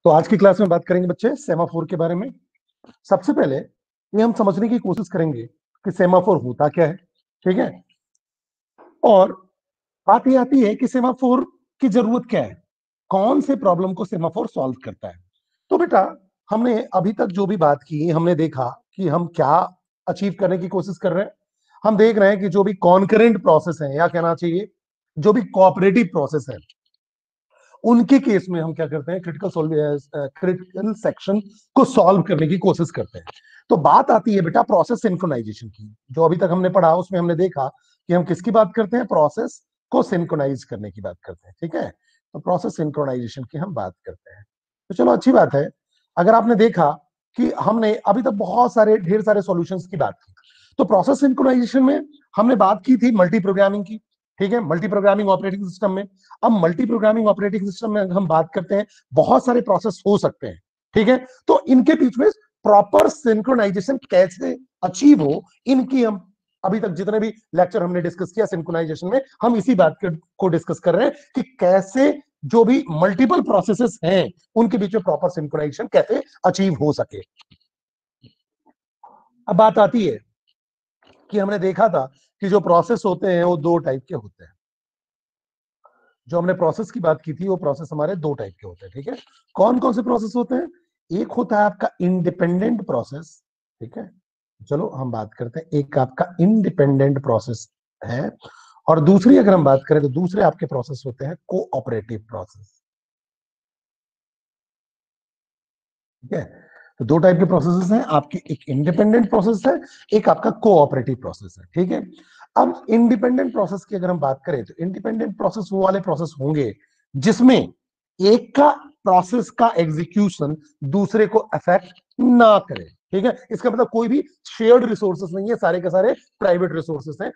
तो आज की क्लास में बात करेंगे बच्चे सेमाफोर के बारे में। सबसे पहले ये हम समझने की कोशिश करेंगे कि सेमाफोर होता क्या है, ठीक है। और बात ये आती है कि सेमाफोर की जरूरत क्या है, कौन से प्रॉब्लम को सेमाफोर सॉल्व करता है। तो बेटा हमने अभी तक जो भी बात की, हमने देखा कि हम क्या अचीव करने की कोशिश कर रहे हैं। हम देख रहे हैं कि जो भी कॉन्करेंट प्रोसेस है, या कहना चाहिए जो भी कोऑपरेटिव प्रोसेस है, उनके केस में हम क्या करते हैं, क्रिटिकल सेक्शन को सॉल्व करने की कोशिश करते हैं। तो बात आती है बेटा प्रोसेस सिंक्रोनाइजेशन की। जो अभी तक हमने पढ़ा उसमें हमने देखा कि हम किसकी बात करते हैं, प्रोसेस को सिंक्रोनाइज करने की बात करते हैं, ठीक है। तो प्रोसेस सिंक्रोनाइजेशन की हम बात करते हैं। तो चलो अच्छी बात है। अगर आपने देखा कि हमने अभी तक बहुत सारे ढेर सारे सॉल्यूशंस की बात की, तो प्रोसेस सिंक्रोनाइजेशन में हमने बात की थी मल्टी प्रोग्रामिंग की, ठीक है, मल्टी प्रोग्रामिंग ऑपरेटिंग सिस्टम में। अब मल्टी प्रोग्रामिंग ऑपरेटिंग सिस्टम में हम बात करते हैं, बहुत सारे प्रोसेस हो सकते हैं, ठीक है। तो इनके बीच में प्रॉपर सिंक्रोनाइजेशन कैसे अचीव हो, इनकी हम अभी तक जितने भी लेक्चर हमने डिस्कस किया सिंक्रोनाइजेशन में, हम इसी बात को डिस्कस कर रहे हैं कि कैसे जो भी मल्टीपल प्रोसेसेस हैं उनके बीच में प्रॉपर सिंक्रोनाइजेशन कैसे अचीव हो सके। अब बात आती है कि हमने देखा था कि जो प्रोसेस होते हैं वो दो टाइप के होते हैं। जो हमने प्रोसेस की बात की थी वो प्रोसेस हमारे दो टाइप के होते हैं, ठीक है। कौन कौन से प्रोसेस होते हैं? एक होता है आपका इंडिपेंडेंट प्रोसेस, ठीक है। चलो हम बात करते हैं, एक आपका इंडिपेंडेंट प्रोसेस है, और दूसरी अगर हम बात करें तो दूसरे आपके प्रोसेस होते हैं कोऑपरेटिव प्रोसेस, ठीक है। तो दो टाइप के प्रोसेसेस हैं आपकी, एक इंडिपेंडेंट प्रोसेस है, एक आपका कोऑपरेटिव प्रोसेस है, ठीक है। अब इंडिपेंडेंट प्रोसेस की अगर हम बात करें तो इंडिपेंडेंट प्रोसेस वो वाले प्रोसेस होंगे जिसमें एक का प्रोसेस का एग्जीक्यूशन दूसरे को अफेक्ट ना करे, ठीक है। इसका मतलब कोई भी शेयर्ड रिसोर्सेस नहीं है, सारे के सारे प्राइवेट रिसोर्सेस हैं।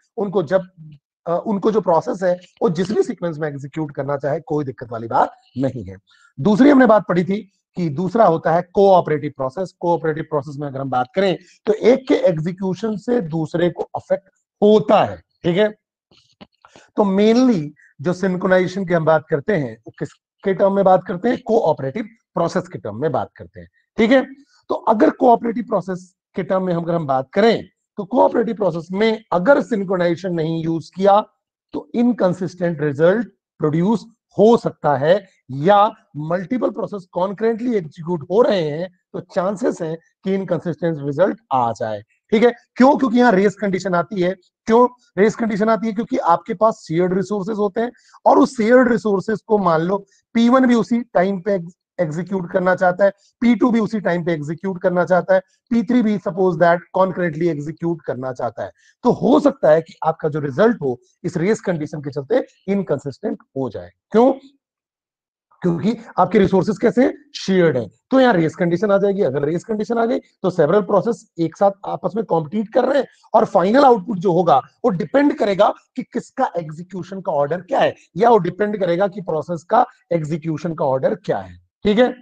उनको जो प्रोसेस है वो जिस भी सीक्वेंस में एग्जीक्यूट करना चाहे, कोई दिक्कत वाली बात नहीं है। दूसरी हमने बात पढ़ी थी कि दूसरा होता है कोऑपरेटिव प्रोसेस। कोऑपरेटिव प्रोसेस में अगर हम बात करें तो एक के एग्जीक्यूशन से दूसरे को अफेक्ट होता है, ठीक है। तो मेनली जो सिंक्रोनाइजेशन की हम बात करते हैं वो किसके टर्म में बात करते हैं, कोऑपरेटिव प्रोसेस के टर्म में बात करते हैं, ठीक है। तो अगर कोऑपरेटिव प्रोसेस के टर्म में अगर हम बात करें तो कोऑपरेटिव प्रोसेस में अगर सिंक्रोनाइजेशन नहीं यूज किया तो इनकंसिस्टेंट रिजल्ट प्रोड्यूस हो सकता है, या मल्टीपल प्रोसेस कॉन्करेंटली एग्जीक्यूट हो रहे हैं तो चांसेस हैं कि इनकंसिस्टेंट रिजल्ट आ जाए, ठीक है। क्यों? क्योंकि यहां रेस कंडीशन आती है। क्यों रेस कंडीशन आती है? क्योंकि आपके पास शेयर्ड रिसोर्सेज होते हैं, और उस शेयर्ड रिसोर्सेज को मान लो P1 भी उसी टाइम पे एग्जीक्यूट करना चाहता है, P2 भी उसी टाइम पे एग्जीक्यूट करना चाहता है, P3 भी सपोज दैट कॉन्करेंटली एग्जीक्यूट करना चाहता है। तो हो सकता है कि आपका जो रिजल्ट हो इस रेस कंडीशन के चलते इनकंसिस्टेंट हो जाए। क्यों? क्योंकि आपके रिसोर्सेज कैसे हैं, शेयर्ड है। तो यहाँ रेस कंडीशन आ जाएगी। अगर रेस कंडीशन आ गई तो सेवरल प्रोसेस एक साथ आपस में कॉम्पिटिट कर रहे हैं, और फाइनल आउटपुट जो होगा वो डिपेंड करेगा कि किसका एग्जीक्यूशन का ऑर्डर क्या है, या वो डिपेंड करेगा कि प्रोसेस का एग्जीक्यूशन का ऑर्डर क्या है, ठीक है।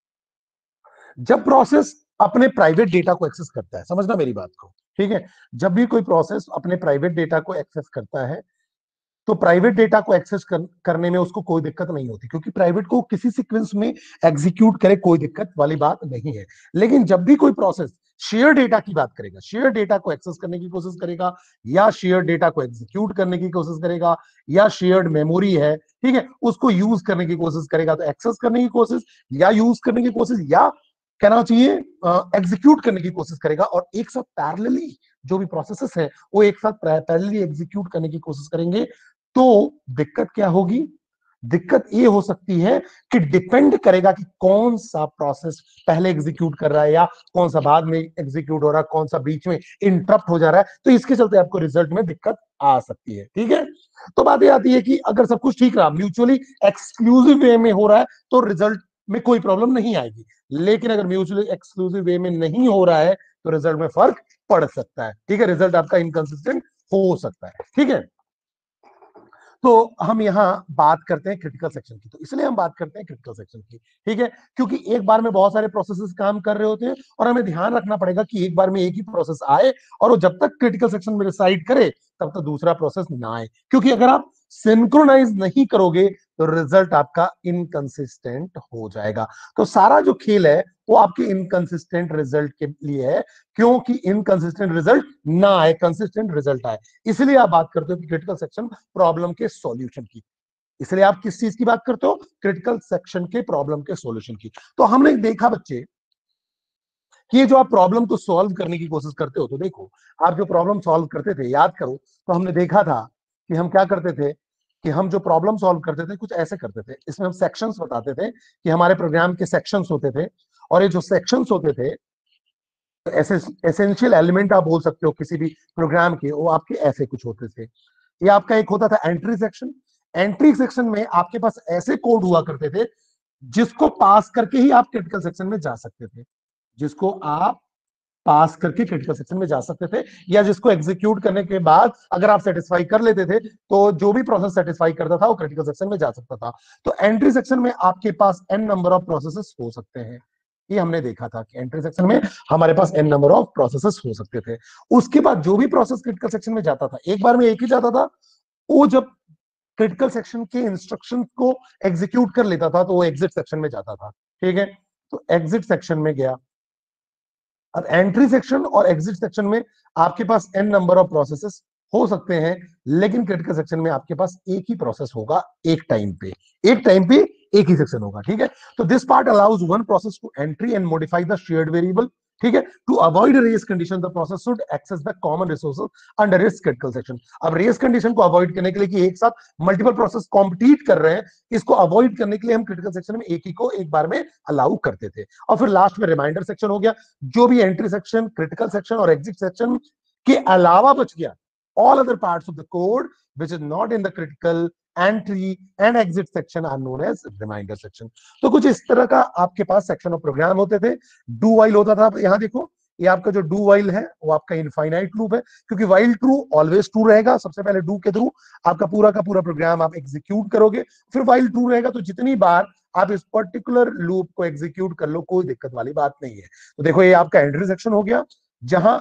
जब प्रोसेस अपने प्राइवेट डेटा को एक्सेस करता है, समझना मेरी बात को, ठीक है। जब भी कोई प्रोसेस अपने प्राइवेट डेटा को एक्सेस करता है तो प्राइवेट डेटा को एक्सेस करने में उसको कोई दिक्कत नहीं होती, क्योंकि प्राइवेट को किसी सीक्वेंस में एग्जीक्यूट करे कोई दिक्कत वाली बात नहीं है। लेकिन जब भी कोई प्रोसेस शेयर डेटा की बात करेगा, शेयर डेटा को एक्सेस करने की कोशिश करेगा, या शेयर डेटा को एग्जीक्यूट करने की कोशिश करेगा, या शेयर्ड मेमोरी है, ठीक है, उसको यूज करने की कोशिश करेगा, तो एक्सेस करने की कोशिश या यूज करने की कोशिश, या कहना चाहिए एग्जीक्यूट करने की कोशिश करेगा, और एक साथ पैरेलली जो भी प्रोसेसेस है वो एक साथ पैरेलली एग्जीक्यूट करने की कोशिश करेंगे। तो दिक्कत क्या होगी? दिक्कत ये हो सकती है कि डिपेंड करेगा कि कौन सा प्रोसेस पहले एग्जीक्यूट कर रहा है, या कौन सा बाद में एग्जीक्यूट हो रहा है, कौन सा बीच में इंटरप्ट हो जा रहा है। तो इसके चलते आपको रिजल्ट में दिक्कत आ सकती है, ठीक है। तो बात ये आती है कि अगर सब कुछ ठीक रहा, म्यूचुअली एक्सक्लूसिव वे में हो रहा है, तो रिजल्ट में कोई प्रॉब्लम नहीं आएगी। लेकिन अगर म्यूचुअली एक्सक्लूसिव वे में नहीं हो रहा है तो रिजल्ट में फर्क पड़ सकता है, ठीक है। रिजल्ट आपका इनकंसिस्टेंट हो सकता है, ठीक है। तो हम यहां बात करते हैं क्रिटिकल सेक्शन की, तो इसलिए हम बात करते हैं क्रिटिकल सेक्शन की, ठीक है। क्योंकि एक बार में बहुत सारे प्रोसेसेस काम कर रहे होते हैं, और हमें ध्यान रखना पड़ेगा कि एक बार में एक ही प्रोसेस आए, और वो जब तक क्रिटिकल सेक्शन में रिसाइड करे तब तक दूसरा प्रोसेस ना आए। क्योंकि अगर आप सिंक्रोनाइज नहीं करोगे तो रिजल्ट आपका इनकंसिस्टेंट हो जाएगा। तो सारा जो खेल है वो आपके इनकंसिस्टेंट रिजल्ट के लिए है, क्योंकि इनकंसिस्टेंट रिजल्ट ना आए, कंसिस्टेंट रिजल्ट आए। इसलिए आप बात करते हो कि क्रिटिकल सेक्शन प्रॉब्लम के सॉल्यूशन की। इसलिए आप किस चीज की बात करते हो? क्रिटिकल सेक्शन के प्रॉब्लम के सॉल्यूशन की। तो हमने देखा बच्चे कि ये जो आप प्रॉब्लम को सॉल्व करने की कोशिश करते हो, तो देखो आप जो प्रॉब्लम सॉल्व करते थे, याद करो, तो हमने देखा था कि हम क्या करते थे, कि हम जो प्रॉब्लम सॉल्व करते थे कुछ ऐसे करते थे। इसमें हम सेक्शंस बताते थे कि हमारे प्रोग्राम के सेक्शंस होते थे, और ये जो सेक्शंस होते थे, एसेंशियल एलिमेंट आप बोल सकते हो किसी भी प्रोग्राम के, वो आपके ऐसे कुछ होते थे। ये आपका एक होता था एंट्री सेक्शन। एंट्री सेक्शन में आपके पास ऐसे कोड हुआ करते थे जिसको पास करके ही आप क्रिटिकल सेक्शन में जा सकते थे, जिसको आप पास करके क्रिटिकल सेक्शन में जा सकते थे, या जिसको एग्जीक्यूट करने के बाद अगर आप सेटिस्फाई कर लेते थे तो जो भी प्रोसेस सेटिस्फाई करता था वो क्रिटिकल सेक्शन में जा सकता था। तो एंट्री सेक्शन में आपके पास एन नंबर ऑफ प्रोसेसेस हो सकते हैं। ये हमने देखा था कि एंट्री सेक्शन में हमारे पास एन नंबर ऑफ प्रोसेसेस हो सकते थे। उसके बाद जो भी प्रोसेस क्रिटिकल सेक्शन में जाता था, एक बार में एक ही जाता था, वो जब क्रिटिकल सेक्शन के इंस्ट्रक्शन को एग्जीक्यूट कर लेता था तो वो एग्जिट सेक्शन में जाता था। ठीक है, तो एग्जिट सेक्शन में गया। अब एंट्री सेक्शन और एग्जिट सेक्शन में आपके पास एन नंबर ऑफ प्रोसेसेस हो सकते हैं, लेकिन क्रिटिकल सेक्शन में आपके पास एक ही प्रोसेस होगा एक टाइम पे, एक टाइम पे एक ही सेक्शन होगा। ठीक है, तो this part allows one process to entry and modify the shared variable. ठीक है, to avoid race condition the process should access the common resources under its critical section. अब रेस कंडीशन को अवॉइड करने के लिए कि एक साथ मल्टीपल प्रोसेस कॉम्पिटिट कर रहे हैं, इसको अवॉइड करने के लिए हम क्रिटिकल सेक्शन में एक ही को एक बार में अलाउ करते थे। और फिर लास्ट में रिमाइंडर सेक्शन हो गया, जो भी एंट्री सेक्शन, क्रिटिकल सेक्शन और एग्जिट सेक्शन के अलावा बच गया, all other parts of the code which is not in the critical entry and exit section are known as reminder section। तो कुछ इस तरह का आपके पास सेक्शन ऑफ प्रोग्राम होते थे। डू वाइल होता था, यहां देखो ये आपका जो डू वाइल है वो आपका इनफाइनाइट लूप है, क्योंकि वाइल ट्रू ऑलवेज ट्रू रहेगा। सबसे पहले डू के थ्रू आपका पूरा का पूरा प्रोग्राम आप एग्जीक्यूट करोगे, फिर वाइल ट्रू रहेगा, तो जितनी बार आप इस पर्टिकुलर लूप को एग्जीक्यूट कर लो कोई दिक्कत वाली बात नहीं है। तो देखो ये आपका एंट्री सेक्शन हो गया, जहां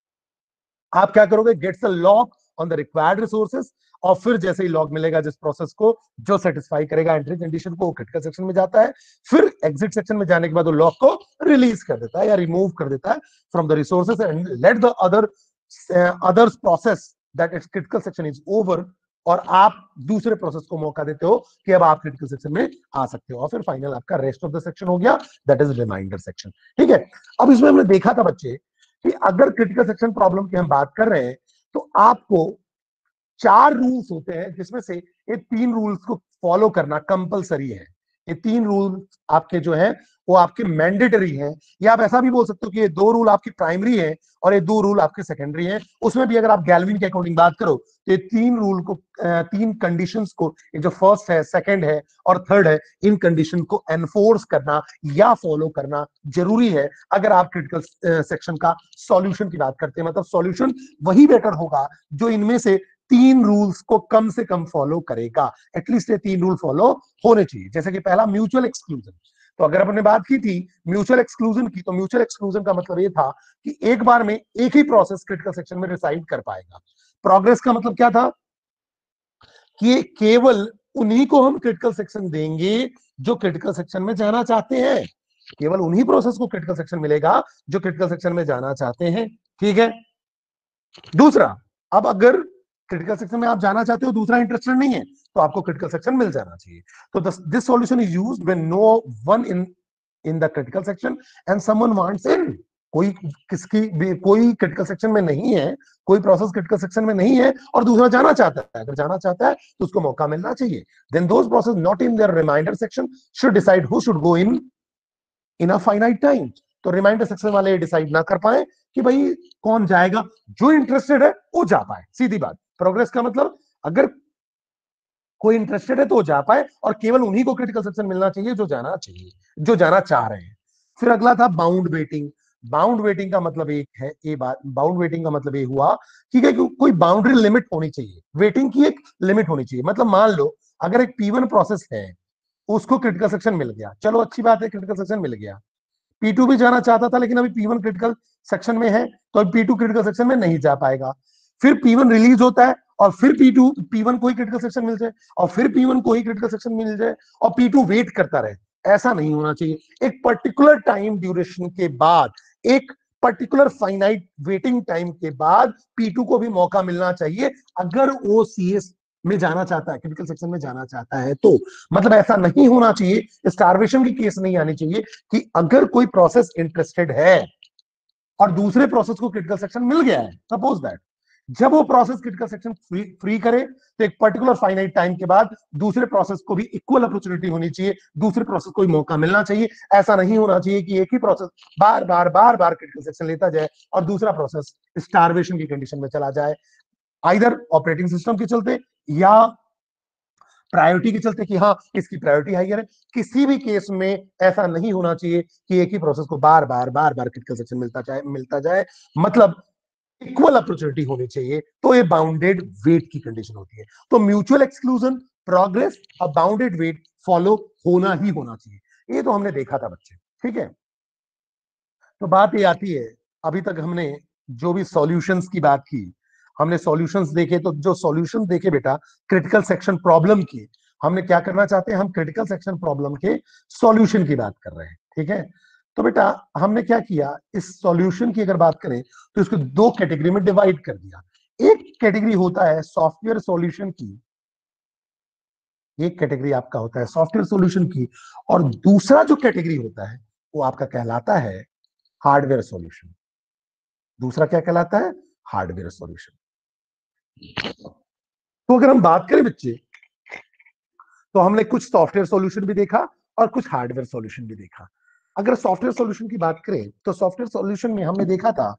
आप क्या करोगे, gets a log on the required resources, और फिर जैसे ही लॉग मिलेगा जिस प्रोसेस को जो सेटिस्फाई करेगा एंट्री कंडीशन को, क्रिटिकल सेक्शन में जाता है। फिर एग्जिट सेक्शन में जाने के बाद वो लॉग को रिलीज कर देता है या रिमूव कर देता है from the resources and let the others process that its critical section is over, और आप दूसरे प्रोसेस को मौका देते हो कि अब आप क्रिटिकल सेक्शन में आ सकते हो। और फिर फाइनल आपका रेस्ट ऑफ द सेक्शन हो गया, दैट इज रिमाइंडर सेक्शन। ठीक है, अब इसमें हमने देखा था बच्चे कि अगर क्रिटिकल सेक्शन प्रॉब्लम की हम बात कर रहे हैं तो आपको 4 रूल्स होते हैं, जिसमें से ये 3 रूल्स को फॉलो करना कंपलसरी है। ये 3 रूल आपके जो है वो आपके मैंडेटरी हैं, या आप ऐसा भी बोल सकते हो कि ये 2 रूल आपकी प्राइमरी है और ये 2 रूल आपके सेकेंडरी हैं। उसमें भी अगर आप गैल्विन के अकॉर्डिंग बात करो तो ये 3 रूल को, 3 कंडीशंस को, ये जो फर्स्ट है, सेकंड है और थर्ड है, इन कंडीशन को एनफोर्स करना या फॉलो करना जरूरी है अगर आप क्रिटिकल सेक्शन का सॉल्यूशन की बात करते हैं। मतलब सॉल्यूशन वही बेटर होगा जो इनमें से 3 रूल्स को कम से कम फॉलो करेगा। एटलीस्ट ये 3 रूल फॉलो होने चाहिए। जैसे कि पहला म्यूचुअल एक्सक्लूजन। तो अगर अपने बात की थी म्यूचुअल एक्सक्लूजन की, तो म्यूचुअल एक्सक्लूजन का मतलब ये था कि एक बार में एक ही प्रोसेस क्रिटिकल सेक्शन में रिसाइड कर पाएगा। प्रोग्रेस का मतलब क्या था कि केवल उन्हीं को हम क्रिटिकल सेक्शन देंगे जो क्रिटिकल सेक्शन में जाना चाहते हैं। केवल उन्हीं प्रोसेस को क्रिटिकल सेक्शन मिलेगा जो क्रिटिकल सेक्शन में जाना चाहते हैं। ठीक है, दूसरा, अब अगर क्रिटिकल सेक्शन में आप जाना चाहते हो, दूसरा इंटरेस्टेड नहीं है, तो आपको क्रिटिकल सेक्शन मिल जाना चाहिए। तो this solution is used when no one in the critical section and someone wants in. कोई किसकी भी कोई क्रिटिकल सेक्शन में नहीं है, कोई प्रोसेस क्रिटिकल सेक्शन में नहीं है और दूसरा जाना चाहता है। अगर जाना चाहता है तो उसको मौका मिलना चाहिए। Then those process not in their remainder section should decide who should go in a finite time. तो रिमाइंडर सेक्शन वाले डिसाइड ना कर पाए कि भाई कौन जाएगा, जो इंटरेस्टेड है वो जा पाए। सीधी बात। प्रोग्रेस का मतलब अगर कोई इंटरेस्टेड है तो वो जा पाए, और केवल उन्हीं को क्रिटिकल सेक्शन मिलना चाहिए जो जाना चाहिए, जो जाना चाह रहे हैं। फिर अगला था बाउंड वेटिंग। बाउंड वेटिंग का मतलब एक है, ये बात, बाउंड वेटिंग का मतलब ये हुआ ठीक है कि कोई बाउंड्री लिमिट होनी चाहिए, वेटिंग की एक लिमिट होनी चाहिए। मतलब मान लो अगर एक P1 प्रोसेस है, उसको क्रिटिकल सेक्शन मिल गया, चलो अच्छी बात है, क्रिटिकल सेक्शन मिल गया। P2 भी जाना चाहता था लेकिन अभी P1 क्रिटिकल सेक्शन में है, तो अभी P2 क्रिटिकल सेक्शन में नहीं जा पाएगा। फिर P1 रिलीज होता है और फिर P1 को ही क्रिटिकल सेक्शन मिल जाए, और फिर P1 को ही क्रिटिकल सेक्शन मिल जाए, और P2 वेट करता रहे। ऐसा नहीं होना चाहिए। एक पर्टिकुलर टाइम ड्यूरेशन के बाद, एक पर्टिकुलर फाइनाइट वेटिंग टाइम के बाद P2 को भी मौका मिलना चाहिए, अगर वो CS में जाना चाहता है, क्रिटिकल सेक्शन में जाना चाहता है तो। मतलब ऐसा नहीं होना चाहिए, स्टारवेशन की केस नहीं आनी चाहिए कि अगर कोई प्रोसेस इंटरेस्टेड है और दूसरे प्रोसेस को क्रिटिकल सेक्शन मिल गया है, सपोज दैट, जब वो प्रोसेस क्रिटिकल सेक्शन फ्री करे तो एक पर्टिकुलर फाइनाइट टाइम के बाद दूसरे प्रोसेस को भी इक्वल अपॉर्चुनिटी होनी चाहिए, दूसरे प्रोसेस को भी मौका मिलना चाहिए। ऐसा नहीं होना चाहिए कि एक ही प्रोसेस बार बार क्रिटिकल सेक्शन लेता जाए और दूसरा प्रोसेस स्टारवेशन की कंडीशन में चला जाए, आइदर ऑपरेटिंग सिस्टम के चलते या प्रायोरिटी के चलते कि हाँ इसकी प्रायोरिटी हाइयर है। किसी भी केस में ऐसा नहीं होना चाहिए कि एक ही प्रोसेस को बार बार क्रिटिकल सेक्शन मिलता जाए। मतलब इक्वल अपॉर्चुनिटी होनी चाहिए, तो ये बाउंडेड वेट की कंडीशन होती है। तो म्यूचुअल एक्सक्लूजन, प्रोग्रेस और बाउंडेड वेट फॉलो होना ही होना चाहिए। ये तो हमने देखा था बच्चे, ठीक है। तो बात ये आती है, अभी तक हमने जो भी सॉल्यूशंस की बात की, हमने सॉल्यूशंस देखे। तो जो सॉल्यूशन देखे बेटा क्रिटिकल सेक्शन प्रॉब्लम की, हमने क्या करना चाहते हैं, हम क्रिटिकल सेक्शन प्रॉब्लम के सॉल्यूशन की बात कर रहे हैं, ठीक है। तो बेटा हमने क्या किया, इस सॉल्यूशन की अगर बात करें तो इसको दो कैटेगरी में डिवाइड कर दिया। एक कैटेगरी होता है सॉफ्टवेयर सॉल्यूशन की, एक कैटेगरी आपका होता है सॉफ्टवेयर सॉल्यूशन की, और दूसरा जो कैटेगरी होता है वो आपका कहलाता है हार्डवेयर सॉल्यूशन। दूसरा क्या कहलाता है, हार्डवेयर सॉल्यूशन। तो अगर हम बात करें बच्चे, तो हमने कुछ सॉफ्टवेयर सॉल्यूशन भी देखा और कुछ हार्डवेयर सॉल्यूशन भी देखा। अगर सॉफ्टवेयर सॉल्यूशन की बात करें तो सॉफ्टवेयर सॉल्यूशन में हमने देखा था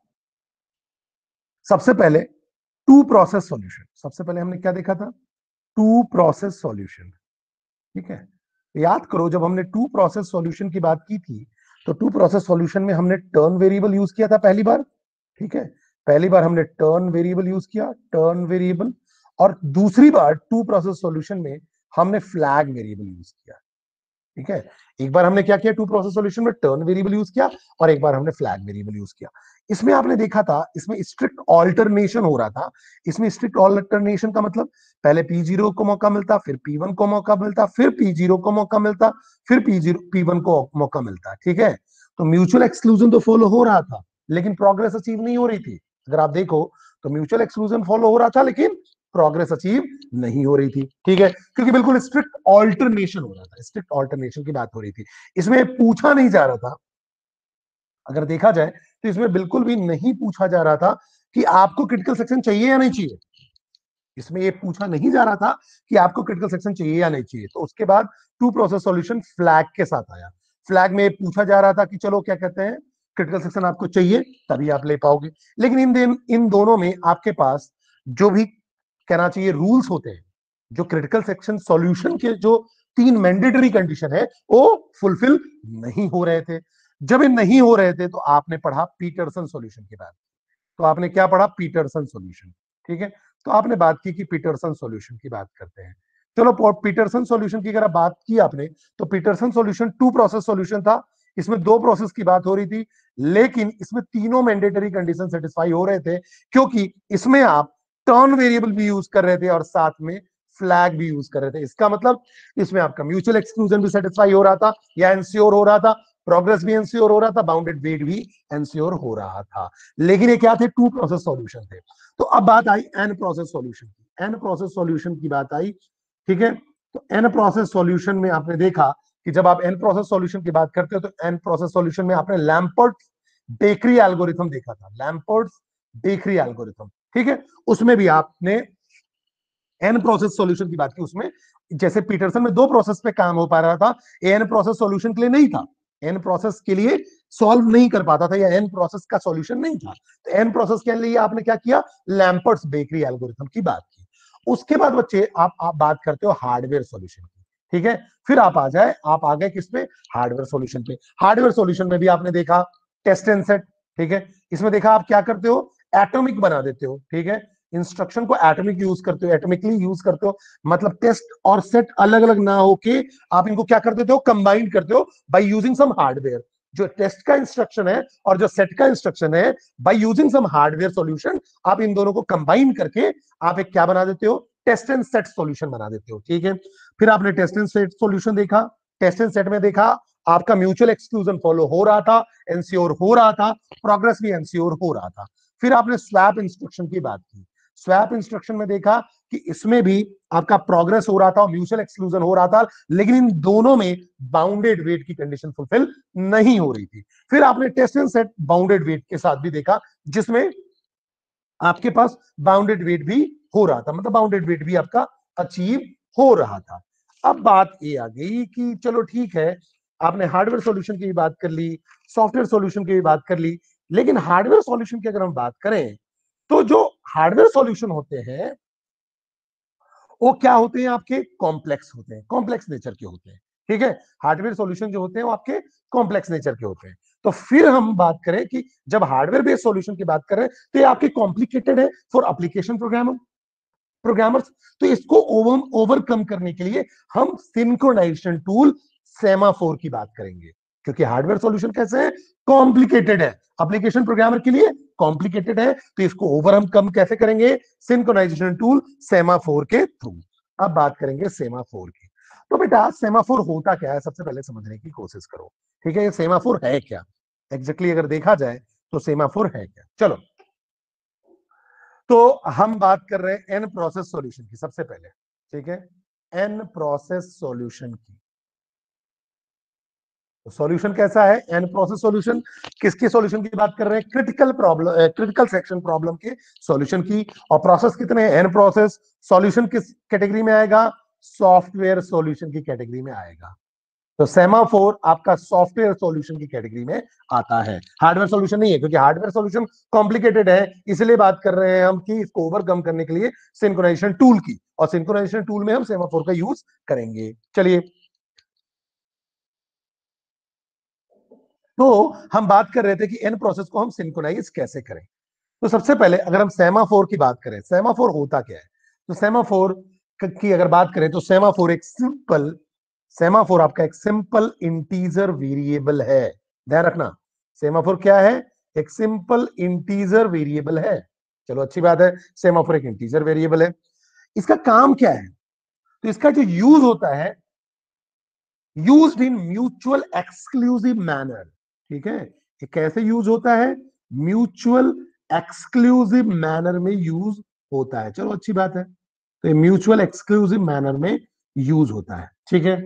सबसे पहले टू प्रोसेस सॉल्यूशन। सबसे पहले हमने क्या देखा था, टू प्रोसेस सॉल्यूशन, ठीक है। याद करो जब हमने टू प्रोसेस सॉल्यूशन की बात की थी तो टू प्रोसेस सॉल्यूशन में हमने टर्न वेरिएबल यूज किया था पहली बार, ठीक है। पहली बार हमने टर्न वेरिएबल यूज किया, टर्न वेरिएबल, और दूसरी बार टू प्रोसेस सॉल्यूशन में हमने फ्लैग वेरिएबल यूज किया, ठीक है। एक बार हमने क्या किया, टू प्रोसेस सॉल्यूशन में टर्न वेरिएबल यूज किया और एक बार हमने फ्लैग वेरिएबल यूज किया। इसमें आपने देखा था इसमें स्ट्रिक्ट ऑल्टरनेशन हो रहा था। इसमें स्ट्रिक्ट ऑल्टरनेशन का मतलब पहले P0 को मौका मिलता, फिर P1 को मौका मिलता, फिर P0 को मौका मिलता, फिर P1 को मौका मिलता, ठीक है। तो म्यूचुअल एक्सक्लूजन तो फॉलो हो रहा था लेकिन प्रोग्रेस अचीव नहीं हो रही थी। अगर आप देखो तो म्यूचुअल एक्सक्लूजन फॉलो हो रहा था लेकिन प्रोग्रेस अचीव नहीं हो रही थी, ठीक है, क्योंकि बिल्कुल स्ट्रिक्ट ऑल्टरनेशन हो रहा था, स्ट्रिक्ट ऑल्टरनेशन की बात हो रही थी। इसमें पूछा नहीं जा रहा था, अगर देखा जाए तो इसमें बिल्कुल भी नहीं पूछा जा रहा था कि आपको क्रिटिकल सेक्शन चाहिए या नहीं चाहिए। इसमें ये पूछा नहीं जा रहा था कि आपको क्रिटिकल सेक्शन चाहिए या नहीं चाहिए। तो उसके बाद टू प्रोसेस सॉल्यूशन फ्लैग के साथ आया। फ्लैग में पूछा जा रहा था कि चलो क्या कहते हैं, क्रिटिकल सेक्शन आपको चाहिए तभी आप ले पाओगे। लेकिन इन दोनों में आपके पास जो भी कहना चाहिए रूल्स होते हैं, जो क्रिटिकल सेक्शन सॉल्यूशन के जो तीन मैंडेटरी कंडीशन है वो फुलफिल नहीं हो रहे थे। जब ये नहीं हो रहे थे तो आपने पढ़ा पीटरसन सॉल्यूशन के बाद। तो आपने क्या पढ़ा, पीटरसन सॉल्यूशन, ठीक है। तो आपने बात की कि पीटरसन सॉल्यूशन की बात करते हैं। चलो पीटरसन सॉल्यूशन की अगर बात की आपने तो Peterson solution two process solution था। इसमें दो प्रोसेस की बात हो रही थी लेकिन इसमें तीनों मैंडेटरी कंडीशन सेटिस्फाई हो रहे थे, क्योंकि इसमें आप टर्न वेरिएबल भी यूज कर रहे थे और साथ में फ्लैग भी यूज कर रहे थे। इसका मतलब इसमें आपका म्यूचुअल एक्सक्लूजन भी सेटिस्फाई हो रहा था या इंश्योर हो रहा था, प्रोग्रेस भी इंश्योर हो रहा था, बाउंडेड वेट भी इंश्योर हो रहा था। लेकिन ये क्या थे, टू प्रोसेस सॉल्यूशन थे। तो अब बात आई एन प्रोसेस सॉल्यूशन की। एन प्रोसेस सॉल्यूशन की बात आई, ठीक है। तो एन प्रोसेस सॉल्यूशन में आपने देखा कि जब आप एन प्रोसेस सॉल्यूशन की बात करते हो तो एन प्रोसेस सॉल्यूशन में आपने लैम्पर्ट बेकरी एल्गोरिथम देखा था, लैम्पर्ट बेकरी एल्गोरिथम, ठीक है। उसमें भी आपने एन प्रोसेस सॉल्यूशन की बात की। उसमें जैसे पीटरसन में दो प्रोसेस पे काम हो पा रहा था, एन प्रोसेस सॉल्यूशन के लिए नहीं था, एन प्रोसेस के लिए सॉल्व नहीं कर पाता था या एन प्रोसेस का सॉल्यूशन नहीं था। तो एन प्रोसेस के लिए आपने क्या किया, लैम्पर्ट्स बेकरी एल्गोरिथम की बात की। उसके बाद बच्चे आप बात करते हो हार्डवेयर सॉल्यूशन की, ठीक है। फिर आप आ गए किस पे, हार्डवेयर सॉल्यूशन पे। हार्डवेयर सॉल्यूशन में भी आपने देखा टेस्ट एंड सेट, ठीक है। इसमें देखा आप क्या करते हो, एटॉमिक बना देते हो, ठीक है। इंस्ट्रक्शन को एटॉमिक यूज करते हो, एटॉमिकली यूज करते हो, मतलब टेस्ट और सेट अलग अलग ना होके आप इनको क्या कर देते हो, कंबाइन करते हो बाय यूजिंग सम हार्डवेयर। जो टेस्ट का इंस्ट्रक्शन है और जो सेट का इंस्ट्रक्शन है, by using some hardware solution आप इन दोनों को कंबाइन करके आप एक क्या बना देते हो, टेस्ट एंड सेट सॉल्यूशन बना देते हो। ठीक है, फिर आपने टेस्ट एंड सेट सॉल्यूशन देखा, टेस्ट एंड सेट में देखा आपका म्यूचुअल एक्सक्लूजन फॉलो हो रहा था, एंश्योर हो रहा था, प्रोग्रेस भी एंश्योर हो रहा था। फिर आपने स्वैप इंस्ट्रक्शन की बात की, स्वैप इंस्ट्रक्शन में देखा कि इसमें भी आपका प्रोग्रेस हो रहा था और म्यूचुअल एक्सक्लूजन हो रहा था, लेकिन इन दोनों में बाउंडेड वेट की कंडीशन फुलफिल नहीं हो रही थी। फिर आपने test and set bounded wait के साथ भी देखा, जिसमें आपके पास बाउंडेड वेट भी हो रहा था, मतलब बाउंडेड वेट भी आपका अचीव हो रहा था। अब बात ये आ गई कि चलो ठीक है, आपने हार्डवेयर सॉल्यूशन की भी बात कर ली, सॉफ्टवेयर सॉल्यूशन की भी बात कर ली, लेकिन हार्डवेयर सॉल्यूशन की अगर हम बात करें तो जो हार्डवेयर सॉल्यूशन होते हैं वो क्या होते हैं, आपके कॉम्प्लेक्स होते हैं, कॉम्प्लेक्स नेचर के होते हैं। ठीक है, हार्डवेयर सॉल्यूशन जो होते हैं वो आपके कॉम्प्लेक्स नेचर के होते हैं। तो फिर हम बात करें कि जब हार्डवेयर बेस्ड सॉल्यूशन की बात करें तो ये आपके कॉम्प्लिकेटेड है फॉर एप्लीकेशन प्रोग्रामर्स। तो इसको ओवरकम करने के लिए हम सिंक्रोनाइजेशन टूल सेमाफोर की बात करेंगे, क्योंकि हार्डवेयर सॉल्यूशन कैसे है, कॉम्प्लिकेटेड है, एप्लीकेशन प्रोग्रामर के लिए कॉम्प्लिकेटेड है, तो इसको ओवरकम कैसे करेंगे, सिंक्रोनाइजेशन टूल सेमाफोर के थ्रू। अब बात करेंगे सेमाफोर की। तो बेटा सेमाफोर होता क्या है, सबसे पहले समझने की कोशिश करो। ठीक है, ये सेमाफोर है क्या एग्जैक्टली, अगर देखा जाए तो सेमाफोर है क्या। चलो, तो हम बात कर रहे हैं एन प्रोसेस सॉल्यूशन की सबसे पहले। ठीक है, एन प्रोसेस सॉल्यूशन की, तो सॉल्यूशन कैसा है, एन प्रोसेस सॉल्यूशन। किसके सॉल्यूशन की बात कर रहे हैं, critical problem, critical section problem के सॉल्यूशन की। और प्रोसेस कितने हैं, एन प्रोसेस। सॉल्यूशन किस कैटेगरी में आएगा, सॉफ्टवेयर सॉल्यूशन की कैटेगरी में आएगा। तो सेमाफोर आपका सॉफ्टवेयर सॉल्यूशन की कैटेगरी में आता है, हार्डवेयर सॉल्यूशन नहीं है, क्योंकि हार्डवेयर सॉल्यूशन कॉम्प्लिकेटेड है, इसलिए बात कर रहे हैं हम कि इसको ओवरकम करने के लिए सिंक्रोनाइजेशन टूल की, और सिंक्रोनाइजेशन टूल में हम सेमाफोर का यूज करेंगे। चलिए, तो हम बात कर रहे थे कि एन प्रोसेस को हम सिंक्रोनाइज कैसे करें। तो सबसे पहले अगर हम सेमाफोर की बात करें, सेमाफोर होता क्या है, तो सेमाफोर की अगर बात करें तो सेमाफोर एक सिंपल, सेमाफोर आपका एक सिंपल इंटीजर वेरिएबल है। ध्यान रखना, सेमाफोर क्या है, एक सिंपल इंटीजर वेरिएबल है। चलो अच्छी बात है, सेमाफोर एक इंटीजर वेरिएबल है। इसका काम क्या है, तो इसका जो यूज होता है, used in mutual exclusive manner. ठीक है, ये कैसे यूज होता है, म्यूचुअल एक्सक्लूसिव मैनर में यूज होता है। चलो अच्छी बात है, तो ये म्यूचुअल एक्सक्लूसिव मैनर में यूज होता है। ठीक है,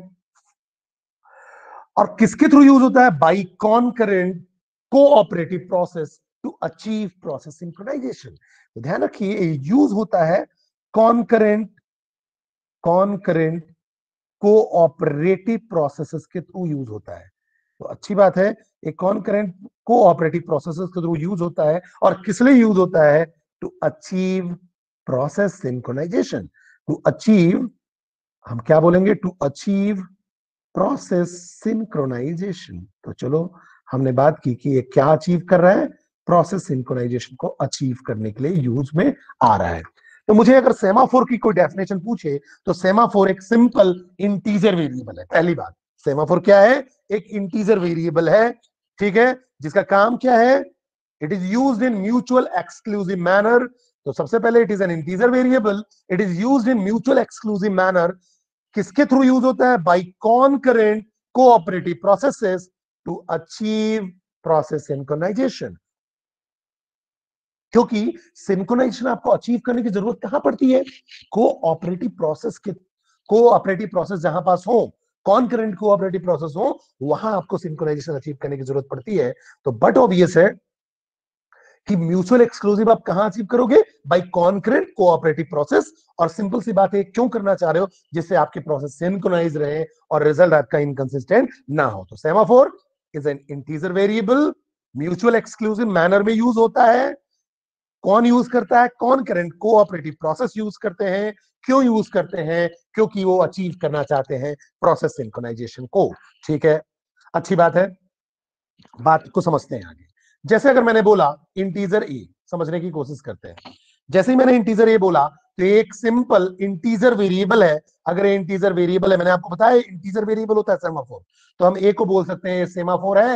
और किसके थ्रू यूज होता है, by concurrent cooperative process to achieve process synchronization. तो ध्यान रखिए, यूज होता है कॉन्करेंट, कॉन्करेंट कोऑपरेटिव प्रोसेसेस के थ्रू यूज होता है। तो अच्छी बात है, एक कॉन्करेंट कोऑपरेटिव प्रोसेसेस के थ्रू यूज होता है, और किस लिए यूज होता है, to achieve process synchronization. To achieve, हम क्या बोलेंगे, टू अचीव प्रोसेस सिंक्रोनाइजेशन। तो चलो, हमने बात की कि ये क्या अचीव कर रहा है, प्रोसेस सिंक्रोनाइजेशन को अचीव करने के लिए यूज में आ रहा है। तो मुझे अगर सेमाफोर की कोई डेफिनेशन पूछे तो सेमाफोर एक सिंपल इंटीजर वेरिएबल है। पहली बात, सेमाफोर क्या है, एक इंटीजर वेरिएबल है। ठीक है, जिसका काम क्या है, it is used in mutual exclusive manner. तो सबसे पहले it is an integer variable, it is used in mutual exclusive manner. किसके थ्रू यूज होता है, by concurrent cooperative processes to achieve process synchronization. क्योंकि सिंक्रोनाइजेशन आपको अचीव करने की जरूरत कहां पड़ती है, कोऑपरेटिव प्रोसेस के, कोऑपरेटिव प्रोसेस जहां पास हो, कॉन्करेंट कोऑपरेटिव प्रोसेस हो, वहां आपको सिंक्रोनाइजेशन अचीव करने की जरूरत पड़ती है। तो बट ऑब्वियस है कि म्यूचुअल एक्सक्लूसिव आप कहां अचीव करोगे, बाय कॉन्करेंट कोऑपरेटिव प्रोसेस। और सिंपल सी बात है, क्यों करना चाह रहे हो, जिससे आपके प्रोसेस सिंक्रोनाइज रहे और रिजल्ट आपका इनकंसिस्टेंट ना हो। तो semaphore is an integer variable, mutual exclusive manner में यूज होता है। कौन यूज करता है, कॉन्करेंट कोऑपरेटिव प्रोसेस यूज करते हैं। क्यों यूज करते हैं, क्योंकि वो अचीव करना चाहते हैं प्रोसेस सिंक्रोनाइजेशन को। ठीक है, अच्छी बात है, बात को समझते हैं आगे। जैसे अगर मैंने बोला इंटीजर ए, समझने की कोशिश करते हैं। जैसे ही मैंने इंटीजर ए बोला, तो एक सिंपल इंटीजर वेरिएबल है। अगर ये इंटीजर वेरिएबल है, मैंने आपको बताया इंटीजर वेरिएबल होता है सेमाफोर, तो हम ए को बोल सकते हैं सेमाफोर है।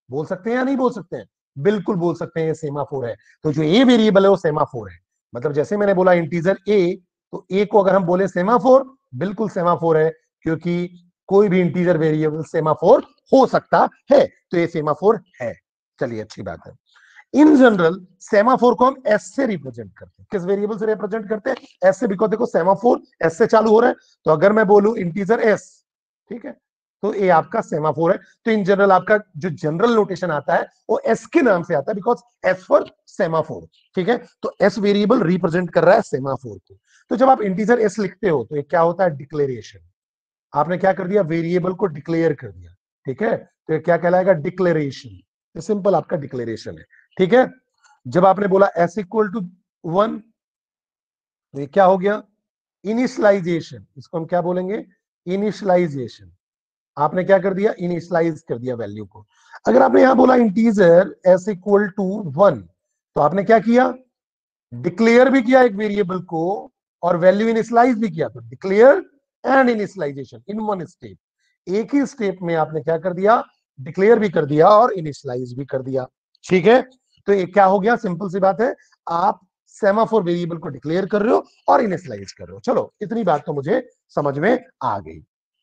बोल सकते हैं या नहीं बोल सकते हैं? बिल्कुल बोल सकते हैं, ये सेमाफोर है। तो जो ए वेरिएबल है वो सेमाफोर है। मतलब जैसे मैंने बोला इंटीजर ए, तो ए को अगर हम बोले सेमाफोर, बिल्कुल सेमाफोर है, क्योंकि कोई भी इंटीजर वेरिएबल सेमाफोर हो सकता है, तो ये सेमाफोर है। चलिए अच्छी बात है। इन जनरल सेमाफोर को हम एस से रिप्रेजेंट करते हैं। किस वेरिएबल से रिप्रेजेंट करते हैं? एस से, बिकॉज देखो सेमाफोर एस से चालू हो रहा है। तो अगर मैं बोलूं इंटीजर एस, ठीक है, तो ये आपका सेमाफोर है। तो इन जनरल आपका जो जनरल नोटेशन आता है वो एस के नाम से आता है, बिकॉज एस फॉर सेमाफोर। ठीक है, तो एस वेरिएबल रिप्रेजेंट कर रहा है सेमाफोर को। तो जब आप इंटीजर एस लिखते हो तो ये क्या होता है? डिक्लेरेशन। आपने क्या कर दिया? वेरिएबल को डिक्लेयर कर दिया। ठीक है, तो ये क्या कहलाएगा? डिक्लेरेशन। तो सिंपल आपका डिक्लेरेशन है। ठीक है, जब आपने बोला एस इक्वल टू 1, तो ये क्या हो गया? इनिशियलाइजेशन। इसको हम क्या बोलेंगे? इनिशियलाइजेशन। आपने क्या कर दिया? इनिशियलाइज कर दिया वैल्यू को। अगर आपने यहां बोला इंटीजर एस इक्वल टू 1, तो आपने क्या किया? डिक्लेयर भी किया एक वेरिएबल को और वैल्यू इनिशियलाइज भी किया। तो declare and initialization in one step, एक ही स्टेप में आपने क्या कर दिया? डिक्लेयर भी कर दिया और इनिशियलाइज भी कर दिया। ठीक है, तो ये क्या हो गया? सिंपल सी बात है, आप सेमाफोर वेरिएबल को डिक्लेयर कर रहे हो और इनिशियलाइज कर रहे हो। चलो इतनी बात तो मुझे समझ में आ गई।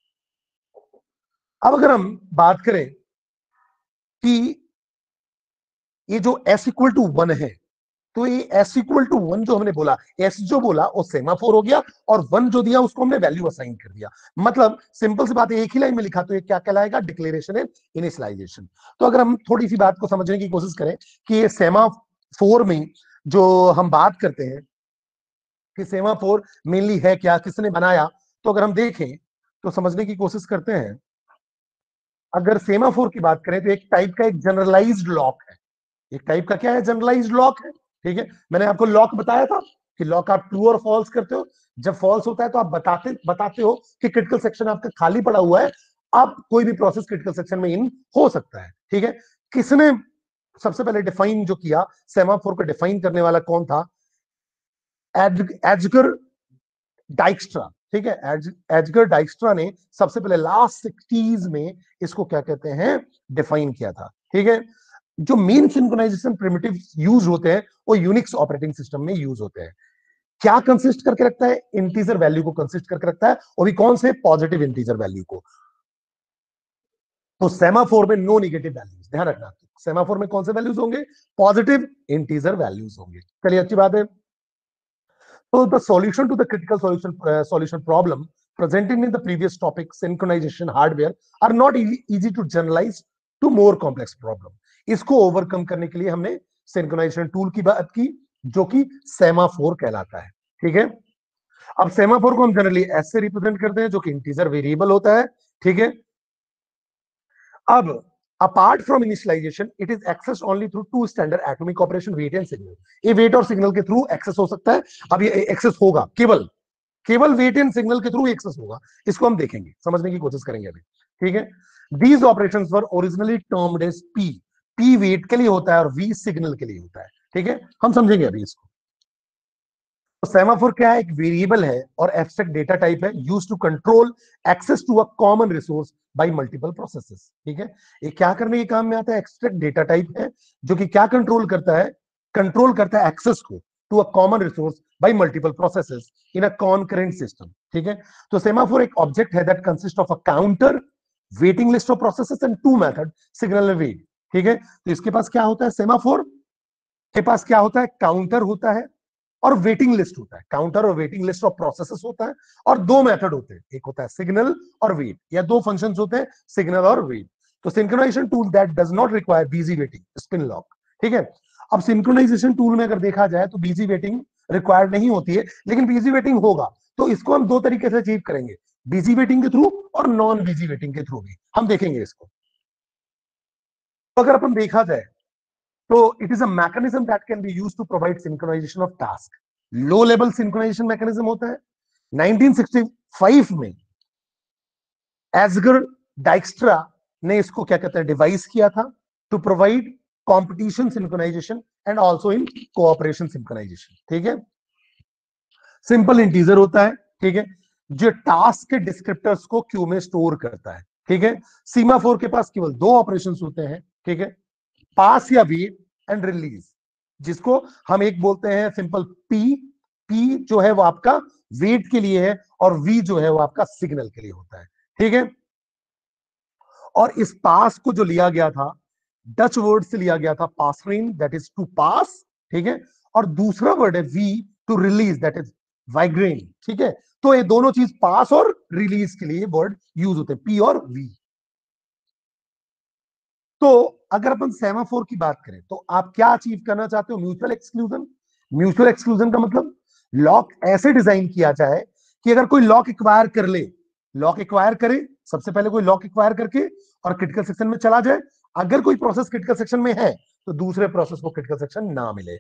अब अगर हम बात करें कि ये जो एस इक्वल टू 1 है, तो ये एस इक्वल टू 1 जो हमने बोला, एस जो बोला वो सेमाफोर हो गया, और 1 जो दिया उसको हमने वैल्यू असाइन कर दिया। मतलब सिंपल सी बात है, एक ही लाइन में लिखा, तो ये क्या कहलाएगा? Declaration and initialization. तो अगर हम थोड़ी सी बात को समझने की कोशिश करें कि ये सेमाफोर में जो हम बात करते हैं कि सेमाफोर मेनली है क्या, किसने बनाया, तो अगर हम देखें तो समझने की कोशिश करते हैं। अगर सेमाफोर की बात करें तो एक टाइप का एक जनरलाइज्ड लॉक है। एक टाइप का क्या है? जनरलाइज्ड लॉक है। ठीक है, मैंने आपको लॉक बताया था कि लॉक आप ट्रू और फॉल्स करते हो। जब फॉल्स होता है तो आप बताते बताते हो कि क्रिटिकल सेक्शन आपका खाली पड़ा हुआ है, अब कोई भी प्रोसेस क्रिटिकल सेक्शन में इन हो सकता है। ठीक है, किसने सबसे पहले डिफाइन जो किया, सेमाफोर को डिफाइन करने वाला कौन था? Edgar Dijkstra. ठीक है, एडगर डाइक्स्ट्रा ने सबसे पहले लास्ट 60s में इसको क्या कहते हैं? डिफाइन किया था। ठीक है, जो मेन सिंक्रोनाइजेशन प्रिमिटिव यूज होते हैं वो यूनिक्स ऑपरेटिंग सिस्टम में यूज होते हैं। क्या कंसिस्ट करके रखता है? इंटीजर वैल्यू को कंसिस्ट करके रखता है, और भी कौन से? पॉजिटिव इंटीजर वैल्यू को। तो सेमाफोर में नो नेगेटिव वैल्यूज, ध्यान रखना। सेमाफोर में कौन से वैल्यूज होंगे? पॉजिटिव इंटीजर वैल्यूज होंगे। चलिए अच्छी बात है। So the solution to the critical solution problem presented in the previous topic, synchronization hardware, are not easy to generalize to more complex problem. इसको ओवरकम करने के लिए हमने सिंक्रोनाइजेशन टूल की बात की, जो कि सेमाफोर कहलाता है। ठीक है, अब सेमाफोर को हम जनरली एस से रिप्रेजेंट करते हैं, जो कि इंटीजर वेरिएबल होता है। ठीक है, अब apart from initialization it is accessed only through two standard atomic operation, weight and signal. ये वेट और सिग्नल के थ्रू एक्सेस हो सकता है। अब ये एक्सेस होगा केवल केवल वेट एंड सिग्नल के थ्रू एक्सेस होगा। इसको हम देखेंगे, समझने की कोशिश करेंगे अभी। ठीक है, these operations were originally termed as P. P wait के लिए होता है और वी सिग्नल के लिए होता है। ठीक है, हम समझेंगे अभी इसको। तो सेमाफोर क्या है? एक वेरिएबल है और एब्स्ट्रैक्ट डेटा टाइप है, used to control access to a common resource by multiple processes. ठीक है, ये क्या करने के काम में आता है? एब्स्ट्रैक्ट डेटा टाइप है, जो कि क्या कंट्रोल करता है? कंट्रोल करता है एक्सेस को to a common resource by multiple processes in a concurrent system. ठीक है, तो सेमाफोर एक ऑब्जेक्ट है that consist of a counter, waiting list of processes and two method, signal and wait. ठीक है, तो इसके पास क्या होता है? सेमाफोर के पास क्या होता है? काउंटर होता है और वेटिंग लिस्ट होता है। काउंटर और वेटिंग लिस्ट ऑफ प्रोसेसेस होता है, और दो मेथड होते हैं, एक होता है सिग्नल और वेट, या दो फंक्शंस होते हैं, सिग्नल और वेट। तो synchronization tool that does not require busy waiting, spin lock. ठीक है, अब सिंक्रोनाइजेशन टूल में अगर देखा जाए तो बिजी वेटिंग रिक्वायर्ड नहीं होती है, लेकिन बिजी वेटिंग होगा। तो इसको हम दो तरीके से अचीव करेंगे, बिजी वेटिंग के थ्रू और नॉन बिजी वेटिंग के थ्रू भी हम देखेंगे इसको। तो अगर अपन देखा जाए तो it is a mechanism that can be used to provide synchronization of task. Low level synchronization mechanism होता है। 1965 में एस्गर डाइक्स्ट्रा ने इसको क्या कहते हैं? डिवाइस किया था to provide competition synchronization and also in cooperation synchronization. ठीक है, सिंपल इंटीजर होता है। ठीक है, जो टास्क के डिस्क्रिप्टर्स को क्यू में स्टोर करता है। ठीक है, सीमाफोर के पास केवल दो ऑपरेशंस होते हैं, ठीक है, पास या वेट एंड रिलीज, जिसको हम एक बोलते हैं सिंपल पी। पी जो है वो आपका वेट के लिए है और वी जो है वो आपका सिग्नल के लिए होता है। ठीक है, और इस पास को जो लिया गया था, डच वर्ड से लिया गया था पासरिन, दैट इज टू पास। ठीक है, और दूसरा वर्ड है V, to release, that is वाइग्रेन। ठीक है, तो ये दोनों चीज पास और रिलीज के लिए वर्ड यूज होते हैं, पी और वी। तो अगर अपन सेमाफोर की बात करें तो आप क्या अचीव करना चाहते हो? Mutual exclusion. म्यूचुअल एक्सक्लूजन का मतलब लॉक ऐसे डिजाइन किया जाए कि अगर कोई लॉक एक्वायर कर ले, लॉक एक्वायर करे, सबसे पहले कोई लॉक एक्वायर करके और क्रिटिकल सेक्शन में चला जाए। अगर कोई प्रोसेस क्रिटिकल सेक्शन में है तो दूसरे प्रोसेस को क्रिटिकल सेक्शन ना मिले,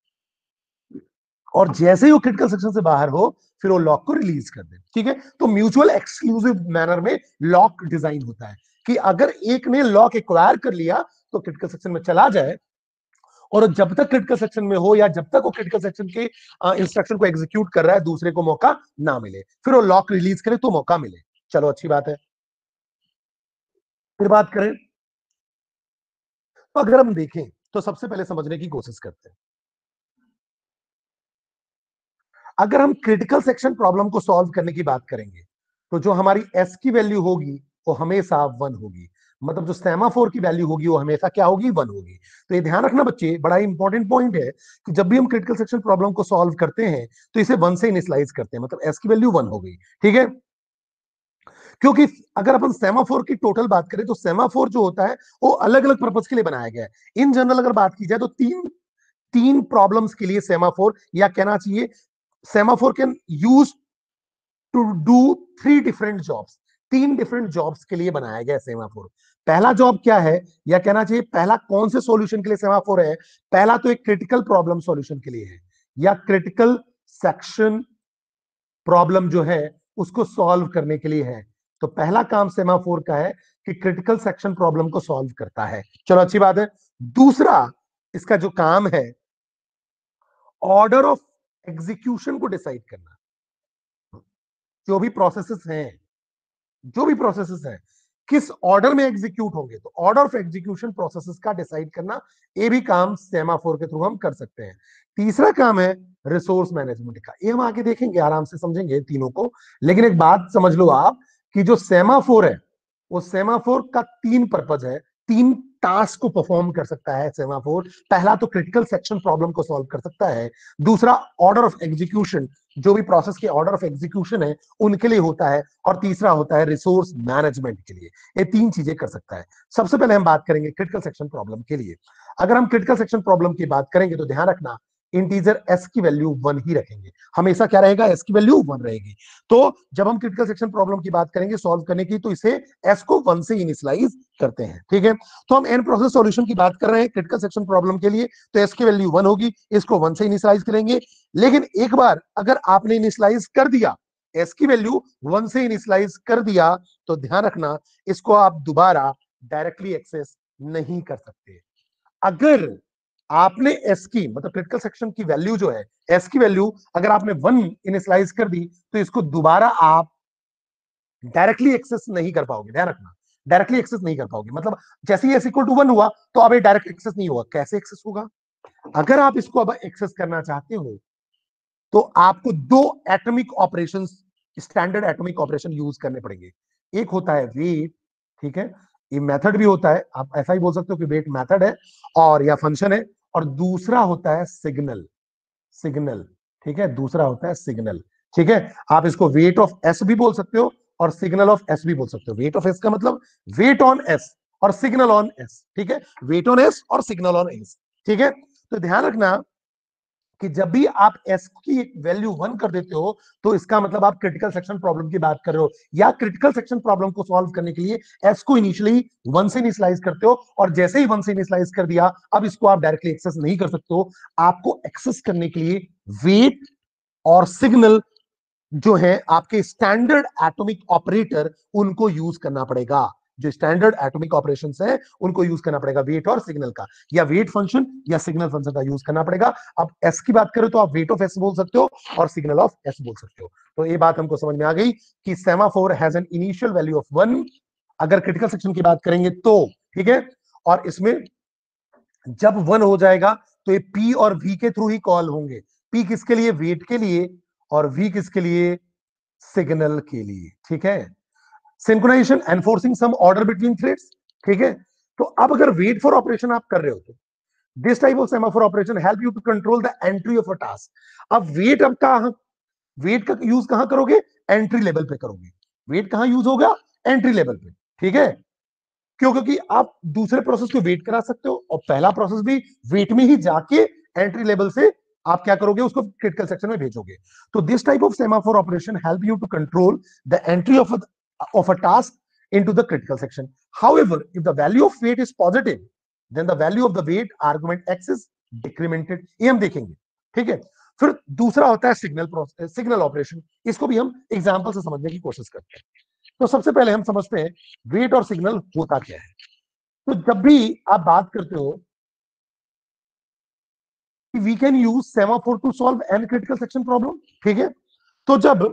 और जैसे ही वो क्रिटिकल सेक्शन से बाहर हो फिर वो लॉक को रिलीज कर दे। ठीक है, तो म्यूचुअल एक्सक्लूसिव मैनर में लॉक डिजाइन होता है कि अगर एक ने लॉक एक्वायर कर लिया तो क्रिटिकल सेक्शन में चला जाए, और जब तक क्रिटिकल सेक्शन में हो या जब तक वो क्रिटिकल सेक्शन के इंस्ट्रक्शन को एग्जीक्यूट कर रहा है दूसरे को मौका ना मिले, फिर वो लॉक रिलीज करे तो मौका मिले। चलो अच्छी बात है। फिर बात करें तो अगर हम देखें तो सबसे पहले समझने की कोशिश करते हैं, अगर हम क्रिटिकल सेक्शन प्रॉब्लम को सॉल्व करने की बात करेंगे तो जो हमारी एस की वैल्यू होगी वो हमेशा 1 होगी। मतलब जो सेमाफोर की वैल्यू होगी वो हमेशा क्या होगी? 1 होगी। तो ये ध्यान रखना बच्चे, बड़ा इंपॉर्टेंट पॉइंट है कि जब भी हम क्रिटिकल सेक्शन प्रॉब्लम को सॉल्व करते हैं तो इसे 1 से इनिशियलाइज करते हैं, मतलब एस की वैल्यू 1 हो गई। ठीक है, क्योंकि अगर अपन सेमाफोर की टोटल बात करें तो सेमाफोर जो होता है वो अलग अलग पर्पज के लिए बनाया गया है। इन जनरल अगर बात की जाए तो तीन तीन प्रॉब्लम्स के लिए सेमाफोर, या कहना चाहिए semaphore can use to do 3 different jobs. 3 different jobs के लिए बनाया गया है सेमाफोर। पहला जॉब क्या है, या कहना चाहिए पहला कौन से सॉल्यूशन के लिए सेमाफोर है? पहला तो एक क्रिटिकल प्रॉब्लम सॉल्यूशन के लिए है, या क्रिटिकल सेक्शन प्रॉब्लम जो है उसको सॉल्व करने के लिए है। तो पहला काम सेमाफोर का है कि क्रिटिकल सेक्शन प्रॉब्लम को सॉल्व करता है। चलो अच्छी बात है। दूसरा इसका जो काम है, ऑर्डर ऑफ एग्जीक्यूशन को डिसाइड करना। जो भी प्रोसेसेस हैं, जो भी प्रोसेसेस हैं किस ऑर्डर में एग्जीक्यूट होंगे, तो ऑर्डर ऑफ एग्जीक्यूशन प्रोसेसेस का डिसाइड करना, ये भी काम सेमाफोर के थ्रू हम कर सकते हैं। तीसरा काम है रिसोर्स मैनेजमेंट का, ये हम आगे देखेंगे, आराम से समझेंगे तीनों को। लेकिन एक बात समझ लो आप कि जो सेमाफोर है वो सेमाफोर का 3 पर्पज है, 3 टास्क को परफॉर्म कर सकता है सेमाफोर। पहला तो क्रिटिकल सेक्शन प्रॉब्लम को सॉल्व कर सकता है, दूसरा ऑर्डर ऑफ एग्जीक्यूशन, जो भी प्रोसेस के ऑर्डर ऑफ एग्जीक्यूशन है उनके लिए होता है, और तीसरा होता है रिसोर्स मैनेजमेंट के लिए। ये 3 चीजें कर सकता है। सबसे पहले हम बात करेंगे क्रिटिकल सेक्शन प्रॉब्लम के लिए। अगर हम क्रिटिकल सेक्शन प्रॉब्लम की बात करेंगे तो ध्यान रखना इंटीजर एस की वैल्यू 1 ही रखेंगे, हमेशा क्या रहेगा? एस की वैल्यू 1 रहेगी। तो जब हम क्रिटिकल सेक्शन प्रॉब्लम की बात करेंगे सॉल्व करने की, तो इसे एस को 1 से इनिशियलाइज करते हैं। ठीक है, तो हम एन प्रोसेस सॉल्यूशन की बात कर रहे हैं क्रिटिकल सेक्शन प्रॉब्लम के लिए, तो एस की वैल्यू 1 होगी, इसको 1 से इनिशियलाइज करेंगे। लेकिन एक बार अगर आपने इनिशियलाइज कर दिया, एस की वैल्यू 1 से इनिशियलाइज कर दिया, तो ध्यान रखना इसको आप दोबारा डायरेक्टली एक्सेस नहीं कर सकते। अगर आपने एस की मतलब क्रिटिकल सेक्शन की वैल्यू जो है, एस की वैल्यू अगर आपने 1 इनिशियलाइज कर दी तो इसको दोबारा आप डायरेक्टली एक्सेस नहीं कर पाओगे। ध्यान रखना, डायरेक्टली एक्सेस नहीं कर पाओगे, मतलब जैसे ही एस इक्वल टू 1 हुआ तो अब ये डायरेक्ट एक्सेस नहीं होगा। कैसे एक्सेस होगा? अगर आप इसको अब एक्सेस करना चाहते हो तो आपको 2 atomic operation, standard atomic operation use करने पड़ेंगे। एक होता है वेट, ठीक है, ये मेथड भी होता है, आप ऐसा ही बोल सकते हो कि वेट मेथड है और या फंक्शन है। और दूसरा होता है सिग्नल, सिग्नल, ठीक है, दूसरा होता है सिग्नल। ठीक है, आप इसको वेट ऑफ एस भी बोल सकते हो और सिग्नल ऑफ एस भी बोल सकते हो। वेट ऑफ एस का मतलब वेट ऑन एस और सिग्नल ऑन एस। ठीक है, वेट ऑन एस और सिग्नल ऑन एस। ठीक है, तो ध्यान रखना कि जब भी आप एस की एक वैल्यू 1 कर देते हो तो इसका मतलब आप क्रिटिकल सेक्शन प्रॉब्लम की बात कर रहे हो, या क्रिटिकल सेक्शन प्रॉब्लम को सॉल्व करने के लिए एस को इनिशियली 1 से इनिशियलाइज करते हो, और जैसे ही 1 से इनिशियलाइज कर दिया अब इसको आप डायरेक्टली एक्सेस नहीं कर सकते हो। आपको एक्सेस करने के लिए वेट और सिग्नल जो है आपके स्टैंडर्ड एटॉमिक ऑपरेटर उनको यूज करना पड़ेगा। जो स्टैंडर्ड एटॉमिक ऑपरेशंस हैं उनको यूज करना पड़ेगा, वेट और सिग्नल का, या वेट फंक्शन या सिग्नल फंक्शन का यूज करना पड़ेगा। अब एस की बात करें तो आप वेट ऑफ एस बोल सकते हो और सिग्नल ऑफ एस बोल सकते हो। तो ये बात हमको समझ में आ गई कि semaphore has an initial value of 1 अगर क्रिटिकल सेक्शन की बात करेंगे तो। ठीक है, और इसमें जब 1 हो जाएगा तो ये P और V के थ्रू ही कॉल होंगे। P किसके लिए? वेट के लिए, और V किसके लिए? सिग्नल के लिए। ठीक है, synchronization enforcing some order between threads. ठीक है, तो अब अगर वेट फॉर ऑपरेशन आप कर रहे हो तो this type of semaphore operation help you to control the entry of a task. अब वेट अब का वेट का यूज कहां करोगे? एंट्री लेवल पे करोगे। वेट कहां यूज होगा? एंट्री लेवल पे। ठीक है, क्यों? क्योंकि आप दूसरे प्रोसेस को वेट करा सकते हो, और पहला प्रोसेस भी वेट में ही जाके एंट्री लेवल से आप क्या करोगे? उसको क्रिटिकल सेक्शन में भेजोगे। तो this type of semaphore operation help you to control the entry of a task into the critical section. However, if the value of weight is positive, then the value of the weight argument x is decremented. ये हम देखेंगे। ठीक है, फिर दूसरा होता है signal operation. इसको भी हम एग्जांपल से समझने की कोशिश करते हैं। तो सबसे पहले हम समझते हैं वेट और सिग्नल होता क्या है। तो जब भी आप बात करते हो कि we can use semaphore to solve an critical section problem. ठीक है, तो जब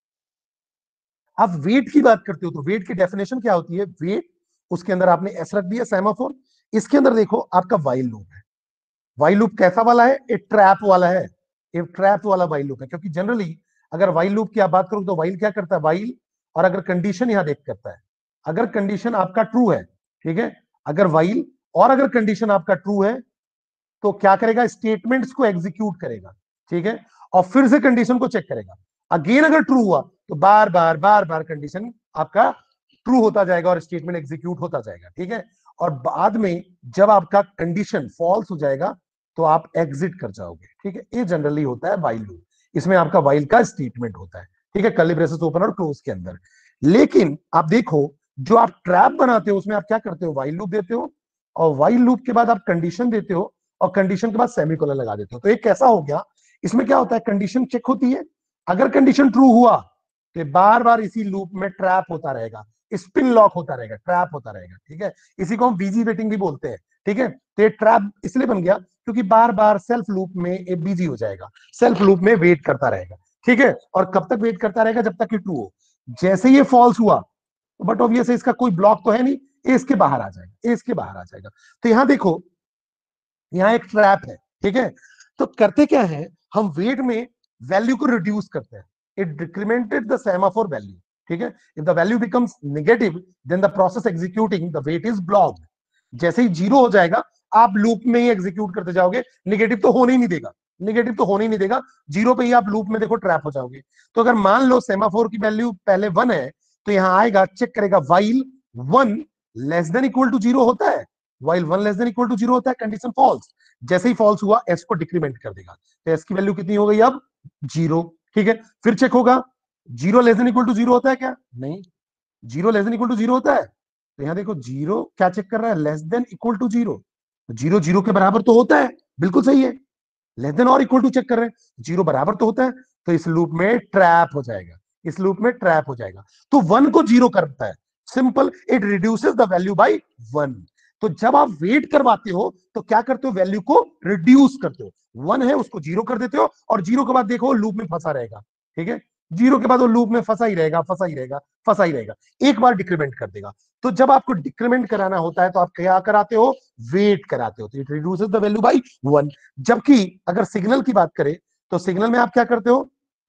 आप वेट की बात करते हो तो वेट की डेफिनेशन क्या होती है? वेट, उसके अंदर आपने एस रख दिया, सेमाफोर, इसके अंदर देखो आपका वाइल लूप है। वाइल लूप कैसा वाला है? एक ट्रैप वाला है। एक ट्रैप वाला वाइल लूप है, क्योंकि जनरली अगर वाइल लूप की आप बात करो तो वाइल क्या करता है? वाइल, और अगर कंडीशन यहां देख करता है, अगर कंडीशन आपका ट्रू है, ठीक है, अगर वाइल और अगर कंडीशन आपका ट्रू है तो क्या करेगा? स्टेटमेंट्स को एग्जीक्यूट करेगा। ठीक है, और फिर से कंडीशन को चेक करेगा। अगेन अगर ट्रू हुआ तो बार बार कंडीशन आपका ट्रू होता जाएगा और स्टेटमेंट एग्जीक्यूट होता जाएगा। ठीक है, और बाद में जब आपका कंडीशन फॉल्स हो जाएगा तो आप एग्जिट कर जाओगे। ठीक है, ये जनरली होता है वाइल लूप। इसमें आपका वाइल का स्टेटमेंट होता है। ठीक है, कर्ली ब्रेसेस ओपन और क्लोज के अंदर। लेकिन आप देखो, जो आप ट्रैप बनाते हो उसमें आप क्या करते हो? वाइल लूप देते हो, और वाइल लूप के बाद आप कंडीशन देते हो, और कंडीशन के बाद सेमीकोलन लगा देते हो। तो ये कैसा हो गया? इसमें क्या होता है? कंडीशन चेक होती है, अगर कंडीशन ट्रू हुआ तो बार बार इसी लूप में ट्रैप होता रहेगा, स्पिन लॉक होता रहेगा, ट्रैप होता रहेगा। ठीक है, इसी को हम बिजी वेटिंग भी बोलते हैं। ठीक है, तो ये ट्रैप इसलिए बन गया क्योंकि बार बार सेल्फ लूप में ये बिजी हो जाएगा, सेल्फ लूप में वेट करता रहेगा। ठीक है, और कब तक वेट करता रहेगा? जब तक कि ट्रू हो। जैसे ये फॉल्स हुआ, बट ऑब्वियस इसका कोई ब्लॉक तो है नहीं, ये इसके बाहर आ जाएगा, ये इसके बाहर आ जाएगा। तो यहां देखो, यहाँ एक ट्रैप है। ठीक है, तो करते क्या है? हम वेट में वैल्यू को रिड्यूस करते हैं। It decremented the semaphore value. ठीक है, if the value becomes negative then the process executing the wait is blocked. जैसे ही जीरो हो जाएगा आप लूप में ही एग्जीक्यूट करते जाओगे, नेगेटिव तो होने ही नहीं देगा, नेगेटिव तो होने ही नहीं देगा, जीरो पे ही आप लूप में देखो ट्रैप हो जाओगे। तो अगर मान लो सेमाफोर की वैल्यू पहले 1 है तो यहां आएगा, चेक करेगा, while 1 less than equal to zero होता है, while 1 less than equal to zero होता है, कंडीशन फॉल्स। जैसे ही फॉल्स हुआ एस को डिक्रीमेंट कर देगा, तो एस की वैल्यू कितनी हो गई अब? जीरो। ठीक है, फिर चेक होगा, zero less than equal to zero होता है क्या? नहीं, zero less than equal to zero होता है। तो यहां देखो, जीरो क्या चेक कर रहा है? Less than equal to zero. Zero zero के बराबर तो होता है, बिल्कुल सही है। लेस देन और इक्वल टू चेक कर रहे हैं, जीरो बराबर तो होता है, तो इस लूप में ट्रैप हो जाएगा, इस लूप में ट्रैप हो जाएगा। तो 1 को जीरो करता है, simple, it reduces the value by 1। तो जब आप वेट करवाते हो तो क्या करते हो? वैल्यू को रिड्यूस करते हो। 1 है उसको जीरो कर देते हो, और जीरो के बाद देखो लूप में फंसा रहेगा। ठीक है, जीरो के बाद वो लूप में फंसा ही रहेगा, फंसा ही रहेगा, फंसा ही रहेगा, एक बार डिक्रीमेंट कर देगा। तो जब आपको डिक्रीमेंट कराना होता है तो आप क्या कराते हो? वेट कराते हो, तो it reduces the value by 1। जबकि अगर सिग्नल की बात करें तो सिग्नल में आप क्या करते हो?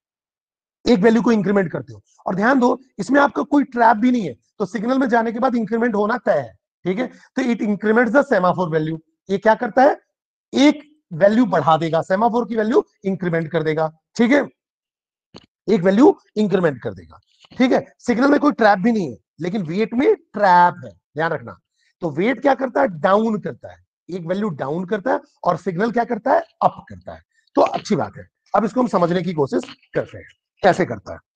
एक वैल्यू को इंक्रीमेंट करते हो, और ध्यान दो इसमें आपका कोई ट्रैप भी नहीं है, तो सिग्नल में जाने के बाद इंक्रीमेंट होना तय है। ठीक है, तो it increments the semaphore value. ये क्या करता है? एक वैल्यू बढ़ा देगा, सेमाफोर की वैल्यू इंक्रीमेंट कर देगा। ठीक है, एक वैल्यू इंक्रीमेंट कर देगा। ठीक है, सिग्नल में कोई ट्रैप भी नहीं है, लेकिन वेट में ट्रैप है, ध्यान रखना। तो वेट क्या करता है? डाउन करता है, एक वैल्यू डाउन करता है, और सिग्नल क्या करता है? अप करता है। तो अच्छी बात है, अब इसको हम समझने की कोशिश करते हैं कैसे करता है।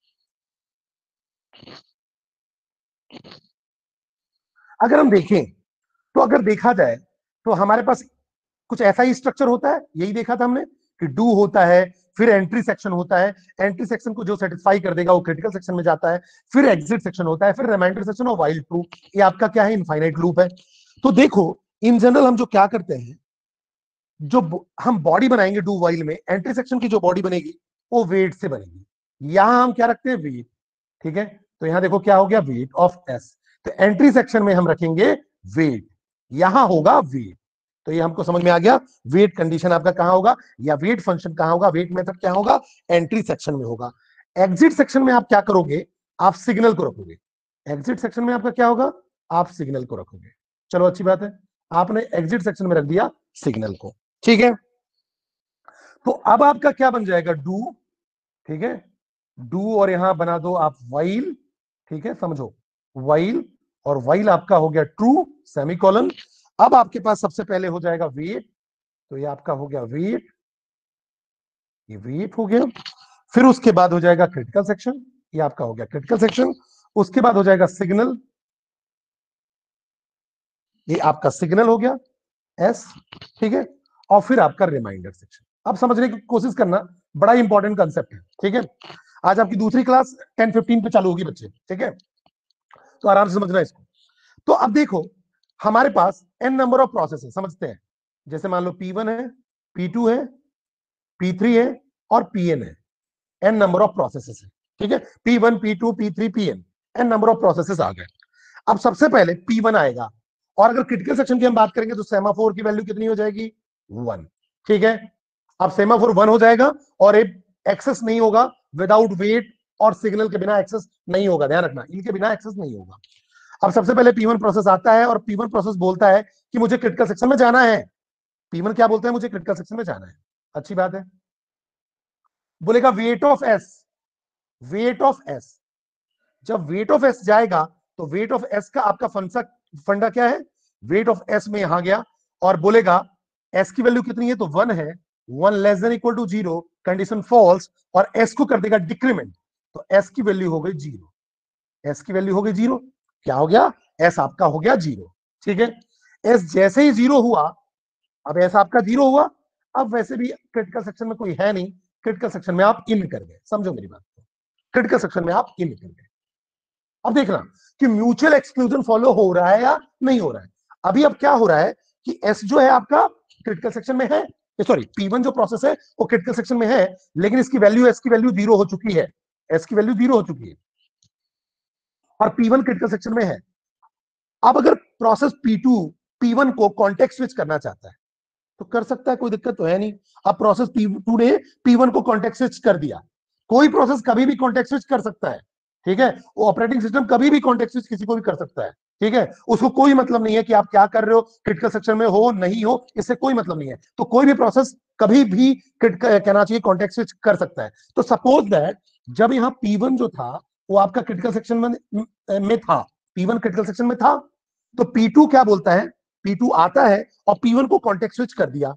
अगर हम देखें, तो अगर देखा जाए तो हमारे पास कुछ ऐसा ही स्ट्रक्चर होता है, यही देखा था हमने कि डू होता है, फिर एंट्री सेक्शन होता है, एंट्री सेक्शन को जो सेटिस्फाई कर देगा वो क्रिटिकल सेक्शन में जाता है, फिर एग्जिट सेक्शन होता है, फिर रिमाइंडर सेक्शन और वाइल ट्रू। ये आपका क्या है? इनफाइनाइट लूप है। तो देखो, इन जनरल हम जो क्या करते हैं, जो हम बॉडी बनाएंगे डू वाइल में, एंट्री सेक्शन की जो बॉडी बनेगी वो वेट से बनेगी। यहां हम क्या रखते हैं? वेट। ठीक है, तो यहां देखो क्या हो गया? Wait of S. तो एंट्री सेक्शन में हम रखेंगे वेट, यहां होगा वेट। तो ये हमको समझ में आ गया, वेट कंडीशन आपका कहां होगा, या वेट फंक्शन कहां होगा, वेट मेथड क्या होगा, एंट्री सेक्शन में होगा। एग्जिट सेक्शन में आप क्या करोगे, आप सिग्नल को रखोगे। एग्जिट सेक्शन में आपका क्या होगा, आप सिग्नल को रखोगे। चलो अच्छी बात है, आपने एग्जिट सेक्शन में रख दिया सिग्नल को, ठीक है। तो अब आपका क्या बन जाएगा, डू, ठीक है, डू और यहां बना दो आप वाइल, ठीक है, समझो वाइल, और वाइल आपका हो गया ट्रू सेमीकोलन। अब आपके पास सबसे पहले हो जाएगा वेट, तो ये आपका हो गया वेट, ये वेट हो गया। फिर उसके बाद हो जाएगा क्रिटिकल सेक्शन, ये आपका हो गया क्रिटिकल सेक्शन। उसके बाद हो जाएगा सिग्नल, ये आपका सिग्नल हो गया एस, ठीक है। और फिर आपका रिमाइंडर सेक्शन। अब समझने की कोशिश करना, बड़ा इंपॉर्टेंट कंसेप्ट है, ठीक है। आज आपकी दूसरी क्लास 10:15 पे चालू होगी बच्चे, ठीक है, तो आराम से समझना इसको। तो अब देखो, हमारे पास n नंबर ऑफ प्रोसेस है, समझते हैं। जैसे मान लो P1 है, P2 है, P3 है और Pn है। n नंबर ऑफ प्रोसेसेस है, ठीक है, P1 P2 P3 Pn, n number of processes आ गए। अब सबसे पहले P1 आएगा, और अगर क्रिटिकल सेक्शन की हम बात करेंगे तो सेमाफोर की वैल्यू कितनी हो जाएगी, 1, ठीक है। अब सेमाफोर 1 हो जाएगा और एक्सेस नहीं होगा, विदाउट वेट और सिग्नल के बिना एक्सेस नहीं होगा, ध्यान रखना, इनके बिना एक्सेस नहीं होगा। अब सबसे पहले P1 प्रोसेस आता है, और P1 प्रोसेस बोलता है कि मुझे क्रिटिकल सेक्शन में जाना है। P1 क्या बोलता है, मुझे क्रिटिकल सेक्शन में जाना है, अच्छी बात है। बोलेगा wait of S, wait of S. जब वेट ऑफ एस जाएगा, तो वेट ऑफ एस का आपका फंडा क्या है, वेट ऑफ एस में यहां गया, और बोलेगा एस की वैल्यू कितनी है, तो 1 है, 1 less than equal to 0, condition false, और एस को कर देगा डिक्रीमेंट, तो एस की वैल्यू हो गई 0, एस की वैल्यू हो गई 0, क्या हो गया, एस आपका हो गया 0, ठीक है। एस जैसे ही 0 हुआ, अब एस आपका 0 हुआ, अब वैसे भी क्रिटिकल सेक्शन में कोई है नहीं, क्रिटिकल सेक्शन में आप इन कर गए, समझो मेरी बात को, क्रिटिकल सेक्शन में आप इन कर गए। अब देखना कि म्यूचुअल एक्सक्लूजन फॉलो हो रहा है या नहीं हो रहा है। अभी अब क्या हो रहा है कि एस जो है आपका क्रिटिकल सेक्शन में है, सॉरी P1 जो प्रोसेस है वो क्रिटिकल सेक्शन में है, लेकिन इसकी वैल्यू, एस की वैल्यू 0 हो चुकी है, एस की वैल्यू 0 हो चुकी है, और P1 क्रिटिकल सेक्शन में है। अब अगर प्रोसेस P2 P1 को कॉन्टेक्स्ट स्विच करना चाहता है तो कर सकता है, कोई दिक्कत तो है नहीं। अब प्रोसेस P2 ने P1 को कॉन्टेक्स्ट स्विच कर दिया, कोई प्रोसेस कभी भी कॉन्टेक्स्ट स्विच कर सकता है, ठीक है, वो ऑपरेटिंग सिस्टम कभी भी कॉन्टेक्स्ट स्विच किसी को भी कर सकता है, ठीक है, उसको कोई मतलब नहीं है कि आप क्या कर रहे हो, क्रिटिकल सेक्शन में हो नहीं हो, इससे कोई मतलब नहीं है। तो कोई भी प्रोसेस कभी भी कहना चाहिए कॉन्टेक्स्ट स्विच कर सकता है। तो सपोज दैट जब यहाँ P1 जो था वो आपका क्रिटिकल सेक्शन में था, P1 क्रिटिकल सेक्शन में था, तो P2 क्या बोलता है, P2 आता है और P1 को कॉन्टेक्स्ट स्विच कर दिया।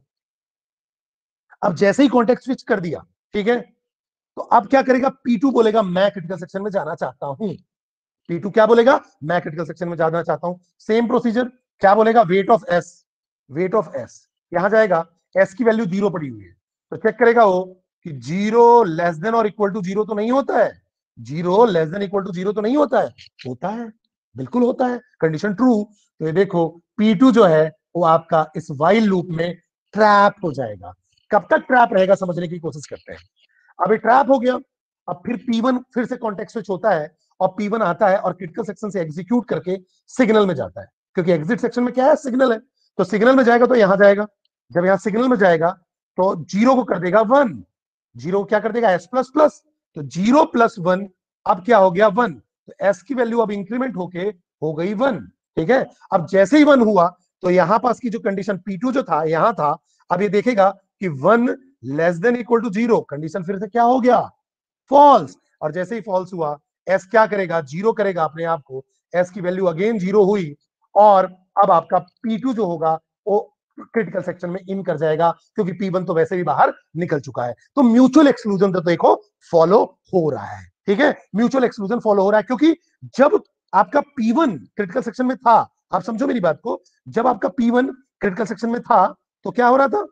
अब जैसे ही कॉन्टेक्स्ट स्विच कर दिया, ठीक है, तो अब क्या करेगा, P2 बोलेगा मैं क्रिटिकल सेक्शन में जाना चाहता हूं। P2 क्या बोलेगा, मैं क्रिटिकल सेक्शन में जाना चाहता हूं। सेम प्रोसीजर, क्या बोलेगा, wait of S, wait of S यहां जाएगा, एस की वैल्यू 0 पड़ी हुई है, तो चेक करेगा वो कि 0 लेस देन और इक्वल टू 0 तो नहीं होता है, 0 लेस देन इक्वल टू 0 तो नहीं होता है, होता है, बिल्कुल होता है, कंडीशन ट्रू। तो ये देखो P2 जो है वो आपका इस वाइल लूप में ट्रैप हो जाएगा। कब तक ट्रैप रहेगा समझने की कोशिश करते हैं। अभी ट्रैप हो गया, अब फिर P1 फिर से कॉन्टेक्स्ट स्विच होता है, और P1 आता है और क्रिटिकल सेक्शन से एग्जीक्यूट करके सिग्नल में जाता है, क्योंकि एग्जिट सेक्शन में क्या है, सिग्नल है, तो सिग्नल में जाएगा तो यहां जाएगा। जब यहां सिग्नल में जाएगा तो 0 को कर देगा 1, 0 क्या कर देगा, एस प्लस प्लस, तो 0 प्लस 1 अब क्या हो गया 1, तो एस की वैल्यू अब इंक्रीमेंट होके हो गई 1, ठीक है। अब जैसे ही 1 हुआ तो यहां पास की जो कंडीशन P2 जो था यहां था, अब ये देखेगा कि 1 less than equal to 0, condition फिर से क्या हो गया, फॉल्स, और जैसे ही फॉल्स हुआ एस क्या करेगा, 0 करेगा अपने आप को, एस की वैल्यू अगेन 0 हुई, और अब आपका P2 जो होगा वो क्रिटिकल सेक्शन में इन कर जाएगा, क्योंकि P1 तो वैसे भी बाहर निकल चुका है। तो म्यूचुअल एक्सक्लूजन तो देखो फॉलो हो रहा है, ठीक है, म्यूचुअल एक्सक्लूजन फॉलो हो रहा है, क्योंकि जब आपका P1 क्रिटिकल सेक्शन में था, आप समझो मेरी बात को, जब आपका P1 क्रिटिकल सेक्शन में था तो क्या हो रहा था,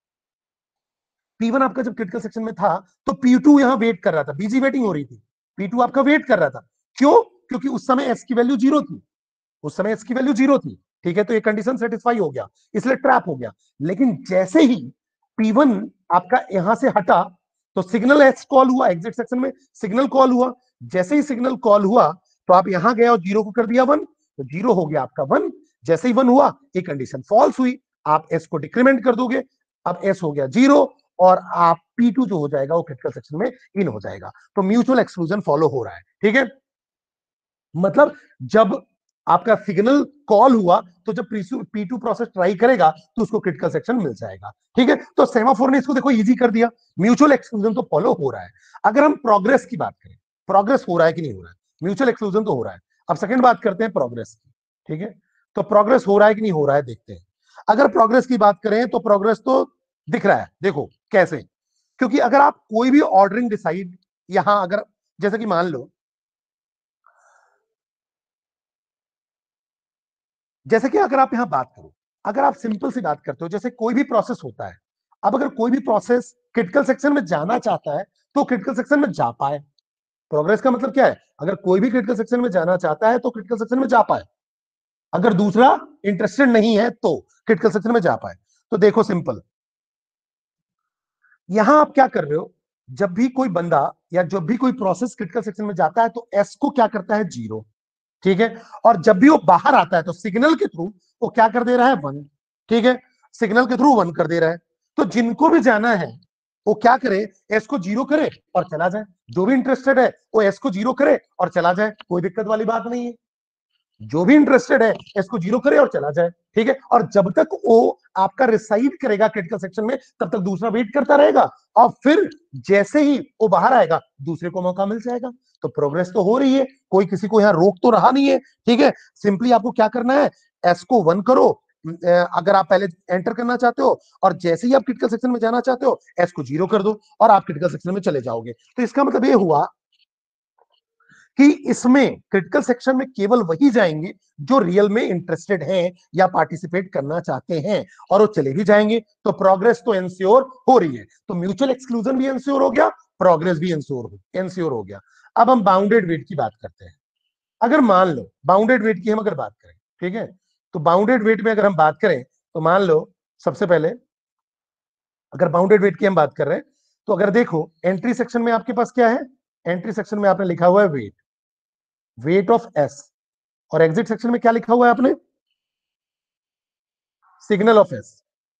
P1 आपका जब क्रिटिकल सेक्शन में था तो P2 यहां वेट कर रहा था, बिजी वेटिंग हो रही थी, P2 आपका वेट कर रहा था, क्यों, क्योंकि उस समय एस की वैल्यू 0 थी, उस समय एस की वैल्यू 0 थी, ठीक है, तो ये कंडीशन सेटिस्फाई हो गया, इसलिए ट्रैप हो गया। लेकिन जैसे ही P1 आपका यहां से हटा तो सिग्नल एस कॉल हुआ, एग्जिट सेक्शन में सिग्नल कॉल हुआ, जैसे ही सिग्नल कॉल हुआ तो आप यहां गए और 0 को कर दिया 1, तो 0 हो गया आपका 1, जैसे ही 1 हुआ एक कंडीशन फॉल्स हुई, आप एस को डिक्रीमेंट कर दोगे, अब एस हो गया 0 और आप P2 जो हो जाएगा वो क्रिटिकल सेक्शन में इन हो जाएगा। तो म्यूचुअल एक्सक्लूजन फॉलो हो रहा है, ठीक है। मतलब जब आपका सिग्नल कॉल हुआ तो जब P2 प्रोसेस ट्राई करेगा तो उसको क्रिटिकल सेक्शन मिल जाएगा, ठीक है। तो सेमाफोर ने इसको देखो इजी कर दिया, म्यूचुअल एक्सक्लूजन तो फॉलो हो रहा है। अगर हम प्रोग्रेस की बात करें, प्रोग्रेस हो रहा है कि नहीं हो रहा है, म्यूचुअल एक्सक्लूजन तो हो रहा है। अब सेकंड बात करते हैं प्रोग्रेस की, ठीक है। तो प्रोग्रेस हो रहा है कि नहीं हो रहा है देखते हैं। अगर प्रोग्रेस की बात करें तो प्रोग्रेस तो दिख रहा है, देखो कैसे, क्योंकि अगर आप कोई भी ऑर्डरिंग डिसाइड यहां अगर जैसे कि मान लो, जैसे कि अगर आप यहां बात करो, अगर आप सिंपल सी बात करते हो, जैसे कोई भी प्रोसेस होता है, अब अगर कोई भी प्रोसेस क्रिटिकल सेक्शन में जाना चाहता है तो क्रिटिकल सेक्शन में जा पाए। प्रोग्रेस का मतलब क्या है, अगर कोई भी क्रिटिकल सेक्शन में जाना चाहता है तो क्रिटिकल सेक्शन में जा पाए, अगर दूसरा इंटरेस्टेड नहीं है तो क्रिटिकल सेक्शन में जा पाए। तो देखो सिंपल, यहां आप क्या कर रहे हो, जब भी कोई बंदा या जब भी कोई प्रोसेस क्रिटिकल सेक्शन में जाता है तो एस को क्या करता है 0, ठीक है। और जब भी वो बाहर आता है तो सिग्नल के थ्रू वो क्या कर दे रहा है 1, ठीक है, सिग्नल के थ्रू 1 कर दे रहा है। तो जिनको भी जाना है वो क्या करे, एस को 0 करे और चला जाए, जो भी इंटरेस्टेड है वो एस को 0 करे और चला जाए, कोई दिक्कत वाली बात नहीं है। जो भी इंटरेस्टेड है इसको 0 करे और चला जाए, ठीक है। और जब तक वो आपका रिसाइड करेगा क्रिटिकल सेक्शन में तब तक दूसरा वेट करता रहेगा, और फिर जैसे ही वो बाहर आएगा दूसरे को मौका मिल जाएगा। तो प्रोग्रेस तो हो रही है, कोई किसी को यहां रोक तो रहा नहीं है, ठीक है। सिंपली आपको क्या करना है, एस को 1 करो अगर आप पहले एंटर करना चाहते हो, और जैसे ही आप क्रिटिकल सेक्शन में जाना चाहते हो एस को 0 कर दो और आप क्रिटिकल सेक्शन में चले जाओगे। तो इसका मतलब ये हुआ कि इसमें क्रिटिकल सेक्शन में केवल वही जाएंगे जो रियल में इंटरेस्टेड हैं या पार्टिसिपेट करना चाहते हैं, और वो चले भी जाएंगे। तो प्रोग्रेस तो एंश्योर हो रही है, तो म्यूचुअल एक्सक्लूजन भी एंश्योर हो गया, प्रोग्रेस भी एंश्योर हो गया। अब हम बाउंडेड वेट की बात करते हैं। अगर मान लो बाउंडेड वेट की हम अगर बात करें, ठीक है, तो बाउंडेड वेट में अगर हम बात करें तो मान लो सबसे पहले अगर बाउंडेड वेट की हम बात कर रहे हैं तो अगर देखो एंट्री सेक्शन में आपके पास क्या है, एंट्री सेक्शन में आपने लिखा हुआ है वेट, वेट ऑफ एस, और एग्जिट सेक्शन में क्या लिखा हुआ है आपने, सिग्नल ऑफ एस,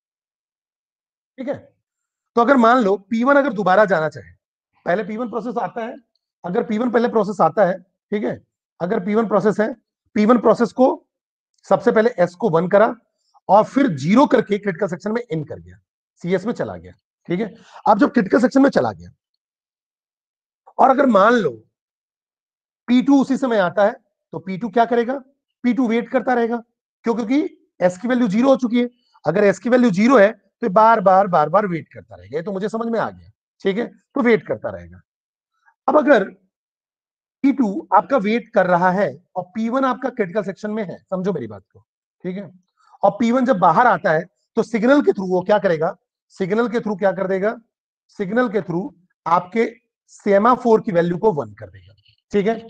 ठीक है। तो अगर मान लो P1 अगर दोबारा जाना चाहे, पहले P1 प्रोसेस आता है, अगर P1 पहले प्रोसेस आता है, ठीक है, अगर P1 प्रोसेस है, P1 प्रोसेस को सबसे पहले S को 1 करा और फिर 0 करके क्रिटिकल सेक्शन में इन कर गया, CS में चला गया, ठीक है। अब जब क्रिटिकल सेक्शन में चला गया और अगर मान लो P2 उसी समय आता है तो P2 क्या करेगा, P2 वेट करता रहेगा, क्यों, क्योंकि S की वैल्यू 0 हो चुकी है। अगर S की वैल्यू 0 है तो बार बार वेट करता रहेगा, ये तो मुझे समझ में आ गया, ठीक है। तो वेट करता रहेगा। अब अगर P2 आपका वेट कर रहा है और P1 आपका क्रिटिकल सेक्शन में है, समझो मेरी बात को, ठीक है, और P1 जब बाहर आता है तो सिग्नल के थ्रू वो क्या करेगा, सिग्नल के थ्रू क्या कर देगा, सिग्नल के थ्रू आपके सेमाफोर की वैल्यू को 1 कर देगा, ठीक है।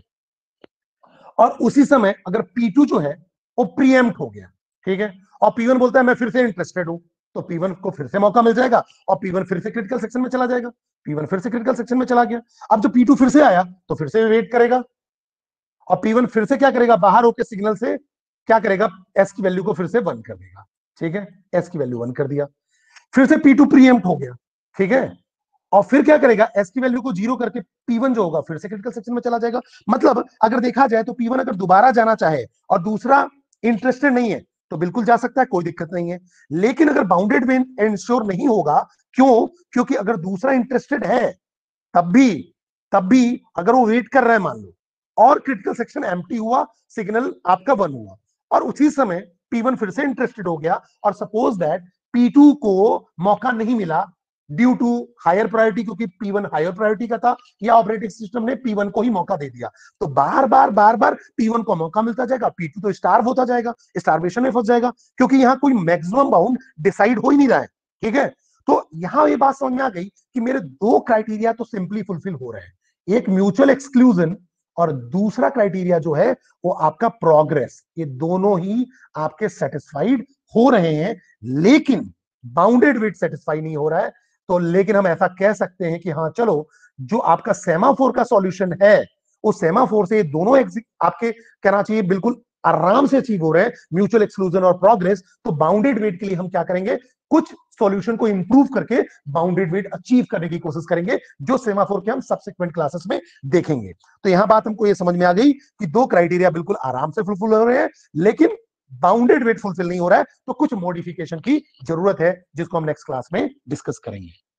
और उसी समय अगर P2 जो है वो प्रीएम्प्ट हो गया, ठीक है, और P1 बोलता है मैं फिर से इंटरेस्टेड हूं, तो P1 को फिर से मौका मिल जाएगा और P1 फिर से क्रिटिकल सेक्शन में चला जाएगा, P1 फिर से क्रिटिकल सेक्शन में चला गया। अब जब P2 फिर से आया तो फिर से वेट करेगा और P1 फिर से क्या करेगा, बाहर होकर सिग्नल से क्या करेगा, S की वैल्यू को फिर से 1 कर देगा, ठीक है, S की वैल्यू 1 कर दिया, फिर से P2 प्रीएम्प्ट हो गया, ठीक है, और फिर क्या करेगा, S की वैल्यू को 0 करके P1 जो होगा फिर से क्रिटिकल सेक्शन में चला जाएगा। मतलब अगर देखा जाए तो P1 अगर दोबारा जाना चाहे और दूसरा इंटरेस्टेड नहीं है तो बिल्कुल जा सकता है, कोई दिक्कत नहीं है। लेकिन अगर बाउंडेड में इंश्योर नहीं होगा, क्यों, क्योंकि अगर दूसरा इंटरेस्टेड है तब भी तब भी अगर वो वेट कर रहा है मान लो और क्रिटिकल सेक्शन एम्प्टी हुआ, सिग्नल आपका 1 हुआ और उसी समय P1 फिर से इंटरेस्टेड हो गया और सपोज दैट P2 को मौका नहीं मिला ड्यू टू हायर प्रायोरिटी, क्योंकि P1 हायर प्रायोरिटी का था या ऑपरेटिंग सिस्टम ने P1 को ही मौका दे दिया, तो बार बार P1 को मौका मिलता जाएगा, P2 तो स्टार्व होता जाएगा, स्टार्वेशन में फंस जाएगा, क्योंकि यहां कोई मैक्सिमम बाउंड डिसाइड हो ही नहीं रहा है, ठीक है। तो यहां ये बात समझ में आ गई कि मेरे दो क्राइटेरिया तो सिंपली फुलफिल हो रहे हैं, एक म्यूचुअल एक्सक्लूजन और दूसरा क्राइटेरिया जो है वो आपका प्रोग्रेस, ये दोनों ही आपके सेटिस्फाइड हो रहे हैं, लेकिन बाउंडेड वेट सेटिस्फाई नहीं हो रहा है। तो लेकिन हम ऐसा कह सकते हैं कि हाँ चलो, जो आपका सेमाफोर का सॉल्यूशन है उस सेमाफोर से ये दोनों आपके कहना चाहिए बिल्कुल आराम से अचीव हो रहे हैं, म्यूचुअल एक्सक्लूजन और प्रोग्रेस, तो बाउंडेड वेट के लिए हम क्या करेंगे, कुछ सॉल्यूशन को इंप्रूव करके बाउंडेड वेट अचीव करने की कोशिश करेंगे, जो सेमाफोर के हम सब्सिक्वेंट क्लासेस में देखेंगे। तो यहां बात हमको ये समझ में आ गई कि दो क्राइटेरिया बिल्कुल आराम से फुलफिल हो रहे हैं, लेकिन बाउंडेड वेट फुलफिल नहीं हो रहा है, तो कुछ मॉडिफिकेशन की जरूरत है, जिसको हम नेक्स्ट क्लास में डिस्कस करेंगे।